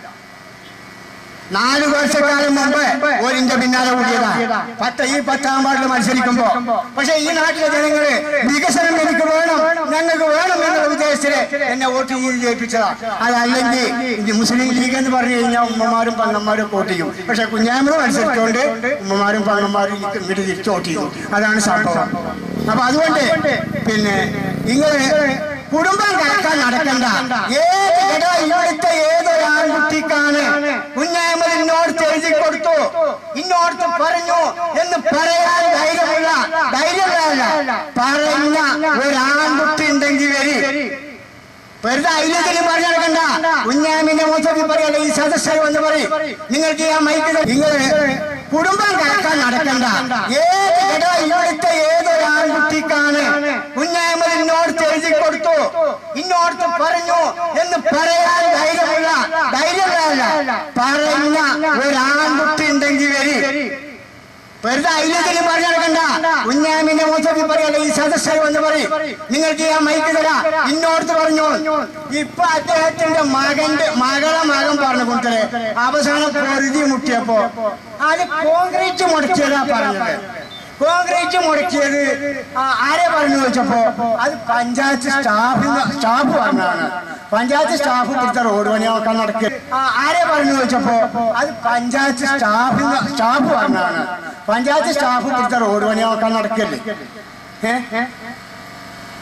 നാലു വർഷക്കാലം മുമ്പ് ഓരിന്റെ പിന്നാലെ കൂടിയതാ പത്ത് ഈ പത്താം വാർഡിൽ മത്സരിക്കുമ്പോ. പക്ഷെ ഈ നാട്ടിലെ ജനങ്ങള് വികസനം എനിക്ക് വേണം, ഞങ്ങൾക്ക് വേണം എന്നുള്ള ഉദ്ദേശത്തില് എന്നെ വോട്ട് ചെയ്ത് ജയിപ്പിച്ചതാ. അതല്ലെങ്കിൽ മുസ്ലിം ലീഗ് എന്ന് പറഞ്ഞു കഴിഞ്ഞാൽ ഉമ്മമാരും പങ്ങന്മാരും വോട്ട് ചെയ്യും, പക്ഷെ കുഞ്ഞാമ മത്സരിച്ചുകൊണ്ട് ഉമ്മമാരും പങ്ങന്മാരും ഇങ്ങോട്ട് തിരിച്ചു വോട്ട് ചെയ്യും. അതാണ് സംഭവം. അപ്പൊ അതുകൊണ്ട് പിന്നെ ഇങ്ങനെ കുടുംബം കലക്കാൻ നടക്കണ്ട. ഏത് ഇവിടുത്തെ ഏതൊരാൺകുട്ടിക്കാണ് കുഞ്ഞായ്മ ഇന്നോടത്ത് എഴുതി കൊടുത്തു, ഇന്നോടത്ത് പറഞ്ഞു എന്ന് പറയാൻ ധൈര്യമുള്ള ധൈര്യമുള്ള പറഞ്ഞ ഒരാൺകുട്ടി ഉണ്ടെങ്കിൽ വരി, വെറുതെ ഐലത്തിലും പറഞ്ഞു നടക്കണ്ട. കുഞ്ഞാമിന്റെ മോശത്തിൽ പറയല്ല, ഈ സദസ്സർ എന്ന് പറയും, നിങ്ങൾക്ക് ആ മൈക്ക് നിങ്ങൾ കുടുംബം കലക്കാൻ നടക്കണ്ട. ഏത് ഇവിടുത്തെ ഏതൊരാൺകുട്ടിക്കാണ് കുഞ്ഞായ്മ ഇന്നോടത്ത് എഴുതി കൊടുത്തു, ഇന്നോടത്ത് പറഞ്ഞു എന്ന് പറയാൻ ധൈര്യമുള്ള ധൈര്യമുള്ള പറഞ്ഞ ഒരാൺകുട്ടി ഉണ്ടെങ്കിൽ വരി, വെറുതെ ഐലത്തിലും പറഞ്ഞു നടക്കണ്ട. കുഞ്ഞാമിന്റെ മോശത്തിൽ പറയല്ല, ഈ സദസ്സർ എന്ന് പറയും, നിങ്ങൾക്ക് ആ മൈക്ക് തരാ, ഇന്നോടത്ത് പറഞ്ഞു. ഇപ്പൊ അദ്ദേഹത്തിന്റെ മകന്റെ മകളെ മകൻ പറഞ്ഞു കൊടുത്തത് അവസാനം പൊരുതി മുട്ടിയപ്പോ അത് കോൺക്രീറ്റ് മുടക്കിയതാ പറഞ്ഞത്. കോൺക്രീറ്റ് മുടക്കിയത് ആരെ പറഞ്ഞു വെച്ചപ്പോ അത് പഞ്ചായത്ത് സ്റ്റാഫിന് സ്റ്റാഫ് പറഞ്ഞാണ്. പഞ്ചായത്ത് സ്റ്റാഫ് കൊടുത്ത റോഡ് പണിയൊക്കെ നടക്കുക. ആരെ പറഞ്ഞു വെച്ചപ്പോ അത് പഞ്ചായത്ത് സ്റ്റാഫിന് സ്റ്റാഫ് പറഞ്ഞാണ്. പഞ്ചായത്ത് സ്റ്റാഫ് കൊടുത്ത റോഡ് പണിയൊക്കെ നടക്കല്ലേ. ഏഹ്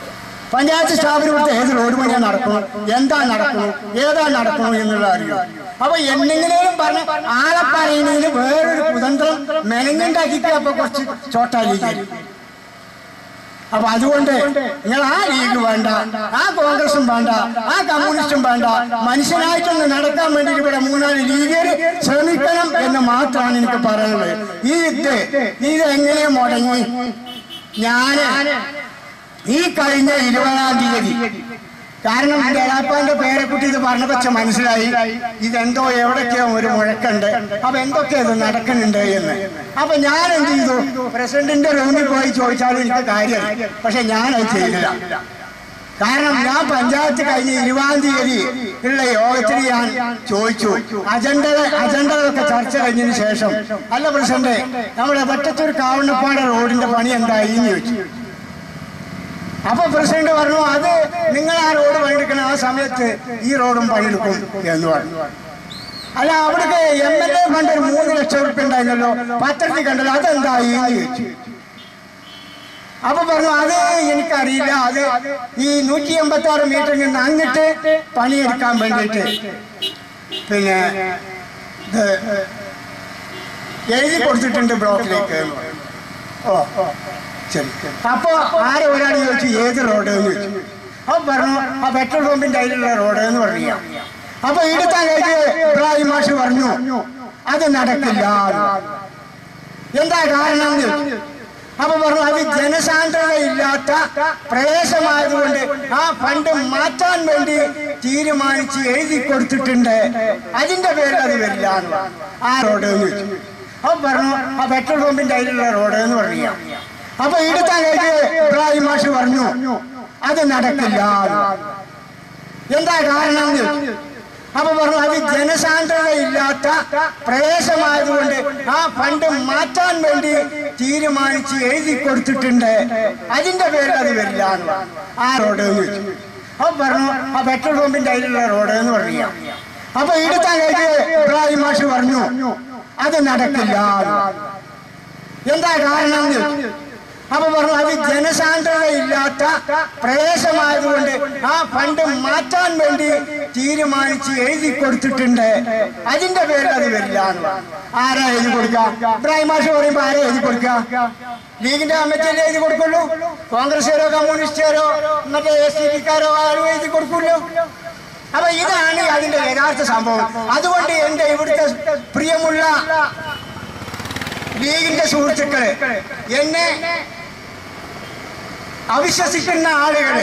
പഞ്ചായത്ത് സ്റ്റാഫിന് കൊടുത്ത ഏത് റോഡ് പണിയാ നടക്കണം, എന്താ നടക്കണം, ഏതാ നടക്കണം എന്നുള്ള അറിയോ? അപ്പൊ എന്തെങ്കിലും പറഞ്ഞ് ആളെ പറയുന്നതിന് വേറൊരു കുതന്ത്രം മെനഞ്ഞുണ്ടാക്കിയിട്ട് അപ്പൊ കുറച്ച് ചോട്ടാലിക്കും. അപ്പൊ അതുകൊണ്ട് നിങ്ങൾ ആ ലീഗ് വേണ്ട, ആ കോൺഗ്രസും വേണ്ട, ആ കമ്മ്യൂണിസ്റ്റും വേണ്ട, മനുഷ്യനായിട്ടൊന്ന് നടക്കാൻ വേണ്ടി ഇവിടെ മൂന്നാല് ലീഗിൽ ശ്രമിക്കണം എന്ന് മാത്രമാണ് എനിക്ക് പറയാനുള്ളത്. ഈ ഇത് ഇത് എങ്ങനെ മുടങ്ങി? ഞാന് ഈ കഴിഞ്ഞ ഇരുപതാം തീയതി, കാരണം എളാപ്പാന്റെ പേരെക്കുട്ടി ഇത് പറഞ്ഞപ്പോ മനസ്സിലായി ഇതെന്തോ എവിടൊക്കെയോ ഒരു മുഴക്കുണ്ട്, അപ്പൊ എന്തൊക്കെ ഇത് നടക്കുന്നുണ്ട് എന്ന്. അപ്പൊ ഞാൻ എന്ത് ചെയ്തു, പ്രസിഡന്റിന്റെ റൂമിൽ പോയി ചോദിച്ചാലും എനിക്ക് കാര്യമായി, പക്ഷെ ഞാനത് ചെയ്തില്ല. കാരണം ഞാൻ പഞ്ചായത്ത് കഴിഞ്ഞ ഇരുപതാം തീയതി ഉള്ള യോഗത്തിൽ ഞാൻ ചോദിച്ചു, അജണ്ട അജണ്ടകളൊക്കെ ചർച്ച കഴിഞ്ഞതിന് ശേഷം, അല്ല പ്രസിഡന്റ്, നമ്മുടെ വെട്ടത്തൂർ കാവണ്ണപ്പാട് റോഡിന്റെ പണി എന്തായി എന്ന് ചോദിച്ചു. അപ്പൊ പ്രസിഡന്റ് പറഞ്ഞു, അത് നിങ്ങൾ ആ റോഡ് പണിയെടുക്കണം, ആ സമയത്ത് ഈ റോഡും പണിയെടുക്കും എന്ന് പറഞ്ഞു. അല്ല, അവിടേക്ക് എം എൽ എ ഫണ്ട് ഒരു മൂന്ന് ലക്ഷം ഉറുപ്പ്യ ഉണ്ടായിരുന്നല്ലോ, പത്രത്തിൽ കണ്ടല്ലോ, അതെന്തായി എന്ന് ചോദിച്ചു. അപ്പൊ പറഞ്ഞു, അത് എനിക്കറിയില്ല, അത് ഈ നൂറ്റി എൺപത്തി ആറ് മീറ്ററിൽ നിന്ന് അങ്ങോട്ട് പണിയെടുക്കാൻ വേണ്ടിയിട്ട് പിന്നെ ഇത് എഴുതി കൊടുത്തിട്ടുണ്ട് ബ്ലോക്കിലേക്ക്. ഓ ശരി. അപ്പൊ ആരെ ഒരാൾ ചോദിച്ചു ഏത് റോഡ് എന്ന് ചോദിച്ചു. അപ്പൊ പറഞ്ഞു, ആ പെട്രോൾ പമ്പിന്റെ അതിലുള്ള റോഡ് എന്ന് പറഞ്ഞു. അപ്പൊ എടുത്താൻ കഴിഞ്ഞ് ഇബ്രാഹിം മാഷ് പറഞ്ഞു അത് നടക്കില്ല. എന്താ കാരണം എന്ന് ചോദിച്ചു. അപ്പൊ പറഞ്ഞു, അത് ജനസാന്ദ്രത ഇല്ലാത്ത പ്രദേശമായതുകൊണ്ട് ആ ഫണ്ട് മാറ്റാൻ വേണ്ടി തീരുമാനിച്ച് എഴുതി കൊടുത്തിട്ടുണ്ട്, അതിന്റെ പേരിൽ അത് വരില്ല എന്ന് പറഞ്ഞു. ആ റോഡ് എന്ന് ചോദിച്ചു. അപ്പൊ പറഞ്ഞു, ആ പെട്രോൾ പമ്പിന്റെ അതിലുള്ള റോഡ് എന്ന് പറഞ്ഞു. അപ്പൊ എടുത്താൻ കഴിഞ്ഞ് ഇബ്രാഹിം മാഷ് പറഞ്ഞു അത് നടക്കില്ല. എന്താ കാരണം എന്ന് ചോദിച്ചു. അപ്പൊ പറഞ്ഞു, അത് ജനസാന്ദ്രത ഇല്ലാത്ത പ്രദേശമായതുകൊണ്ട് ആ ഫണ്ട് മാറ്റാൻ വേണ്ടി തീരുമാനിച്ച് എഴുതി കൊടുത്തിട്ടുണ്ട്, അതിന്റെ പേരിൽ അത് വരില്ല എന്ന് പറഞ്ഞു. ആ റോഡ് എന്ന് ചോദിച്ചു. അപ്പൊ പറഞ്ഞു, ആ പെട്രോൾ പമ്പിന്റെ അതിലുള്ള റോഡ് എന്ന് പറഞ്ഞു. അപ്പൊ എടുത്താൻ കഴിഞ്ഞ് ഇബ്രാഹിം മാഷ് പറഞ്ഞു അത് നടക്കില്ല. എന്താ കാരണം എന്ന് ചോദിച്ചു. അപ്പൊ പറഞ്ഞു, അത് ജനസാന്ദ്രത ഇല്ലാത്ത പ്രദേശമായതുകൊണ്ട് ആ ഫണ്ട് മാറ്റാൻ വേണ്ടി തീരുമാനിച്ച് എഴുതി കൊടുത്തിട്ടുണ്ട്, അതിന്റെ പേരിൽ അത് വരില്ല എന്ന് പറഞ്ഞു. ആരാ എഴുതി കൊടുക്കുക? ഇബ്രാഹിം മാഷ് പറയുമ്പോ ആരാ എഴുതി കൊടുക്കുക? ലീഗിന്റെ കമ്മിറ്റിയിൽ എഴുതി കൊടുക്കുള്ളൂ. കോൺഗ്രസ്സുകാരോ കമ്മ്യൂണിസ്റ്റുകാരോ മറ്റേ എസ് ഡി പിക്കാരോ ആരും എഴുതി കൊടുക്കുള്ളൂ. അപ്പൊ ഇതാണ് അതിന്റെ യഥാർത്ഥ സംഭവം. അതുകൊണ്ട് എന്റെ ഇവിടുത്തെ പ്രിയമുള്ള ലീഗിന്റെ സുഹൃത്തുക്കള്, എന്നെ അവിശ്വസിക്കുന്ന ആളുകള്,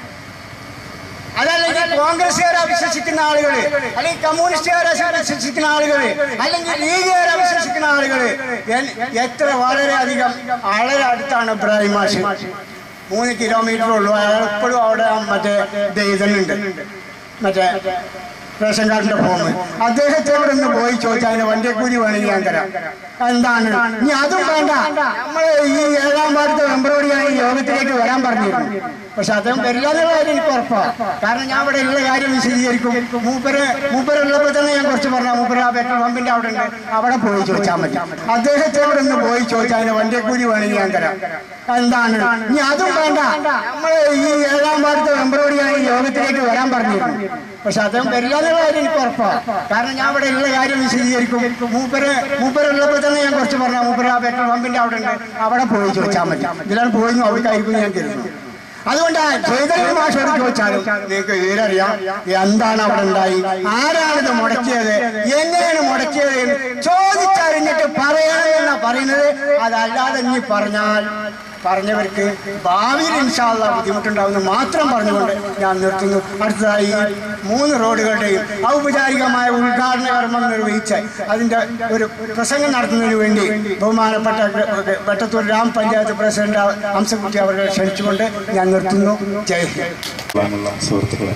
അതല്ലെങ്കിൽ കോൺഗ്രസ്സുകാരെ അവിശ്വസിക്കുന്ന ആളുകള്, അല്ലെങ്കിൽ കമ്മ്യൂണിസ്റ്റുകാരെ അവിശ്വസിക്കുന്ന ആളുകള്, അല്ലെങ്കിൽ ലീഗുകാരെ അവിശ്വസിക്കുന്ന ആളുകള്, എത്ര വളരെയധികം വളരെ അടുത്താണ് ഇബ്രാഹിം മാഷ്. മൂന്ന് കിലോമീറ്റർ ഉള്ളൂ. അയാൾ എപ്പോഴും അവിടെ മറ്റേ ഇതുണ്ട്, മറ്റേ റേഷൻ കാർഡിന്റെ ഫോം. അദ്ദേഹത്തോട് ഒന്ന് പോയി ചോദിച്ചാൽ അതിന് വണ്ടിക്കൂലി വേണമെങ്കിൽ ഞാൻ തരാം. എന്താണ് ഇനി അതും വേണ്ട, നമ്മള് ഈ ഏഴാം വാർഡ് മെമ്പറോട് ഞാൻ ഈ യോഗത്തിലേക്ക് വരാൻ പറഞ്ഞിരുന്നു, പക്ഷെ അദ്ദേഹം വരില്ല എന്നുള്ള കാര്യം എനിക്ക് ഉറപ്പാണ്. കാരണം ഞാൻ ഇവിടെ ഉള്ള കാര്യം വിശദീകരിക്കും. മൂപ്പര് മൂപ്പരുള്ളപ്പോൾ തന്നെ ഞാൻ കുറച്ച് പറഞ്ഞ മൂപ്പര് ആ പെട്രോൾ പമ്പിന്റെ അവിടെ ഉണ്ട്, അവിടെ പോയി ചോദിച്ചാൽ മതി. അദ്ദേഹത്തോട് ഒന്ന് പോയി ചോദിച്ചാൽ അതിന് വണ്ടിക്കൂലി വേണമെങ്കിൽ ഞാൻ തരാം. എന്താണ് ഇനി അതും വേണ്ട, നമ്മള് ഈ ഏഴാം വാർഡ് മെമ്പറോട് ഞാൻ ഈ യോഗത്തിലേക്ക് വരാൻ പറഞ്ഞിരുന്നു, പക്ഷെ അദ്ദേഹം വരില്ല എന്നുള്ള കാര്യം എനിക്ക് ഉറപ്പാണ്. കാരണം ഞാൻ ഇവിടെ ഉള്ള കാര്യം വിശദീകരിക്കും. മൂപ്പര് മൂപ്പരുള്ളപ്പോൾ തന്നെ ഞാൻ കുറച്ച് പറഞ്ഞ മൂപ്പര് ആ പെട്രോൾ പമ്പിന്റെ അവിടെ ഉണ്ട്, അവിടെ പോയി ചോദിച്ചാൽ മതി. ഇതിലാണ് പോയി അവർക്കായിരിക്കും ഞാൻ കരുതുന്നു. അതുകൊണ്ട് ജയദേവ മാഷോട് ചോദിച്ചാലും നിങ്ങൾക്ക് വിവരറിയാം എന്താണ് അവിടെ ഉണ്ടായി, ആരാണിത് മുടക്കിയത്, എങ്ങനെയാണ് മുടക്കിയത് എന്ന് ചോദിച്ചറിഞ്ഞിട്ട് പറയണമെന്നാ പറയുന്നത്. അതല്ലാതെ ഇനി പറഞ്ഞാൽ പറഞ്ഞവർക്ക് ഭാവിയിൽ ഇൻഷാ അല്ലാഹ് ബുദ്ധിമുട്ടുണ്ടാവുമെന്ന് മാത്രം പറഞ്ഞുകൊണ്ട് ഞാൻ നിർത്തുന്നു. അടുത്തതായി മൂന്ന് റോഡുകളുടെയും ഔപചാരികമായ ഉദ്ഘാടന കർമ്മം നിർവഹിച്ച് അതിന്റെ ഒരു പ്രസംഗം നടത്തുന്നതിന് വേണ്ടി ബഹുമാനപ്പെട്ട വെട്ടത്തൂർ ഗ്രാമപഞ്ചായത്ത് പ്രസിഡന്റ് ഹംസക്കുട്ടി അവരെ ക്ഷണിച്ചുകൊണ്ട് ഞാൻ നിർത്തുന്നു. ജയ് ഹിന്ദ്. സുഹൃത്തുക്കളെ,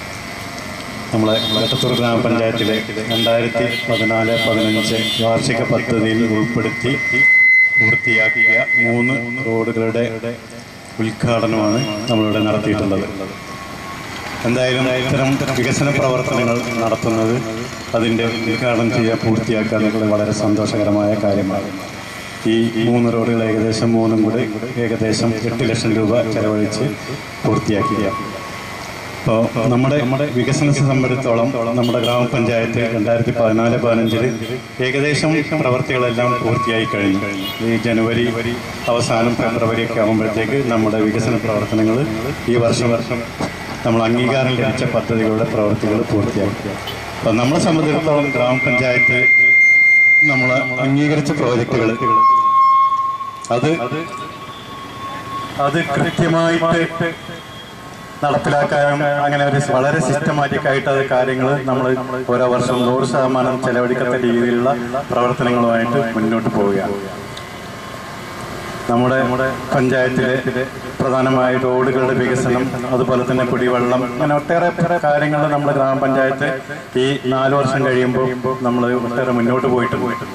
നമ്മളെ വെട്ടത്തൂർ ഗ്രാമപഞ്ചായത്തിലെ രണ്ടായിരത്തി പതിനാല് പതിനഞ്ച് വാർഷിക പദ്ധതിയിൽ ഉൾപ്പെടുത്തി പൂർത്തിയാക്കിയ മൂന്ന് റോഡുകളുടെ ഉദ്ഘാടനമാണ് നമ്മളിവിടെ നടത്തിയിട്ടുള്ളത്. എന്തായാലും ഇത്തരം വികസന പ്രവർത്തനങ്ങൾ നടത്തുന്നത്, അതിൻ്റെ ഉദ്ഘാടനം ചെയ്യാൻ പൂർത്തിയാക്കുക എന്നുള്ളത് വളരെ സന്തോഷകരമായ കാര്യമാണ്. ഈ മൂന്ന് റോഡുകൾ ഏകദേശം മൂന്നും കൂടി ഏകദേശം എട്ട് ലക്ഷം രൂപ ചെലവഴിച്ച് പൂർത്തിയാക്കിയ അപ്പോൾ നമ്മുടെ നമ്മുടെ വികസനത്തെ സംബന്ധിച്ചിടത്തോളം നമ്മുടെ ഗ്രാമപഞ്ചായത്ത് രണ്ടായിരത്തി പതിനാല് പതിനഞ്ചിൽ ഏകദേശം പ്രവർത്തികളെല്ലാം പൂർത്തിയായി കഴിഞ്ഞു. ഈ ജനുവരി അവസാനം ഫെബ്രുവരി ഒക്കെ ആകുമ്പോഴത്തേക്ക് നമ്മുടെ വികസന പ്രവർത്തനങ്ങൾ ഈ വർഷം വർഷം നമ്മൾ അംഗീകാരം ലഭിച്ച പദ്ധതികളുടെ പ്രവർത്തികൾ പൂർത്തിയാക്കി. അപ്പം നമ്മളെ സംബന്ധിച്ചിടത്തോളം ഗ്രാമപഞ്ചായത്ത് നമ്മൾ അംഗീകരിച്ച പ്രോജക്റ്റുകൾ അത് അത് കൃത്യമായിട്ട് നടപ്പിലാക്കാനും അങ്ങനെ ഒരു വളരെ സിസ്റ്റമാറ്റിക് ആയിട്ട് അത് കാര്യങ്ങൾ നമ്മൾ ഓരോ വർഷം നൂറ് ശതമാനം ചെലവഴിക്കത്ത രീതിയിലുള്ള പ്രവർത്തനങ്ങളുമായിട്ട് മുന്നോട്ട് പോവുകയാണ്. നമ്മുടെ നമ്മുടെ പഞ്ചായത്തിലെ പ്രധാനമായ റോഡുകളുടെ വികസനം, അതുപോലെ തന്നെ കുടിവെള്ളം, അങ്ങനെ ഒട്ടേറെ കാര്യങ്ങൾ നമ്മുടെ ഗ്രാമപഞ്ചായത്ത് ഈ നാല് വർഷം കഴിയുമ്പോൾ നമ്മൾ ഒട്ടേറെ മുന്നോട്ട് പോയിട്ട് പോയിട്ടുണ്ട്.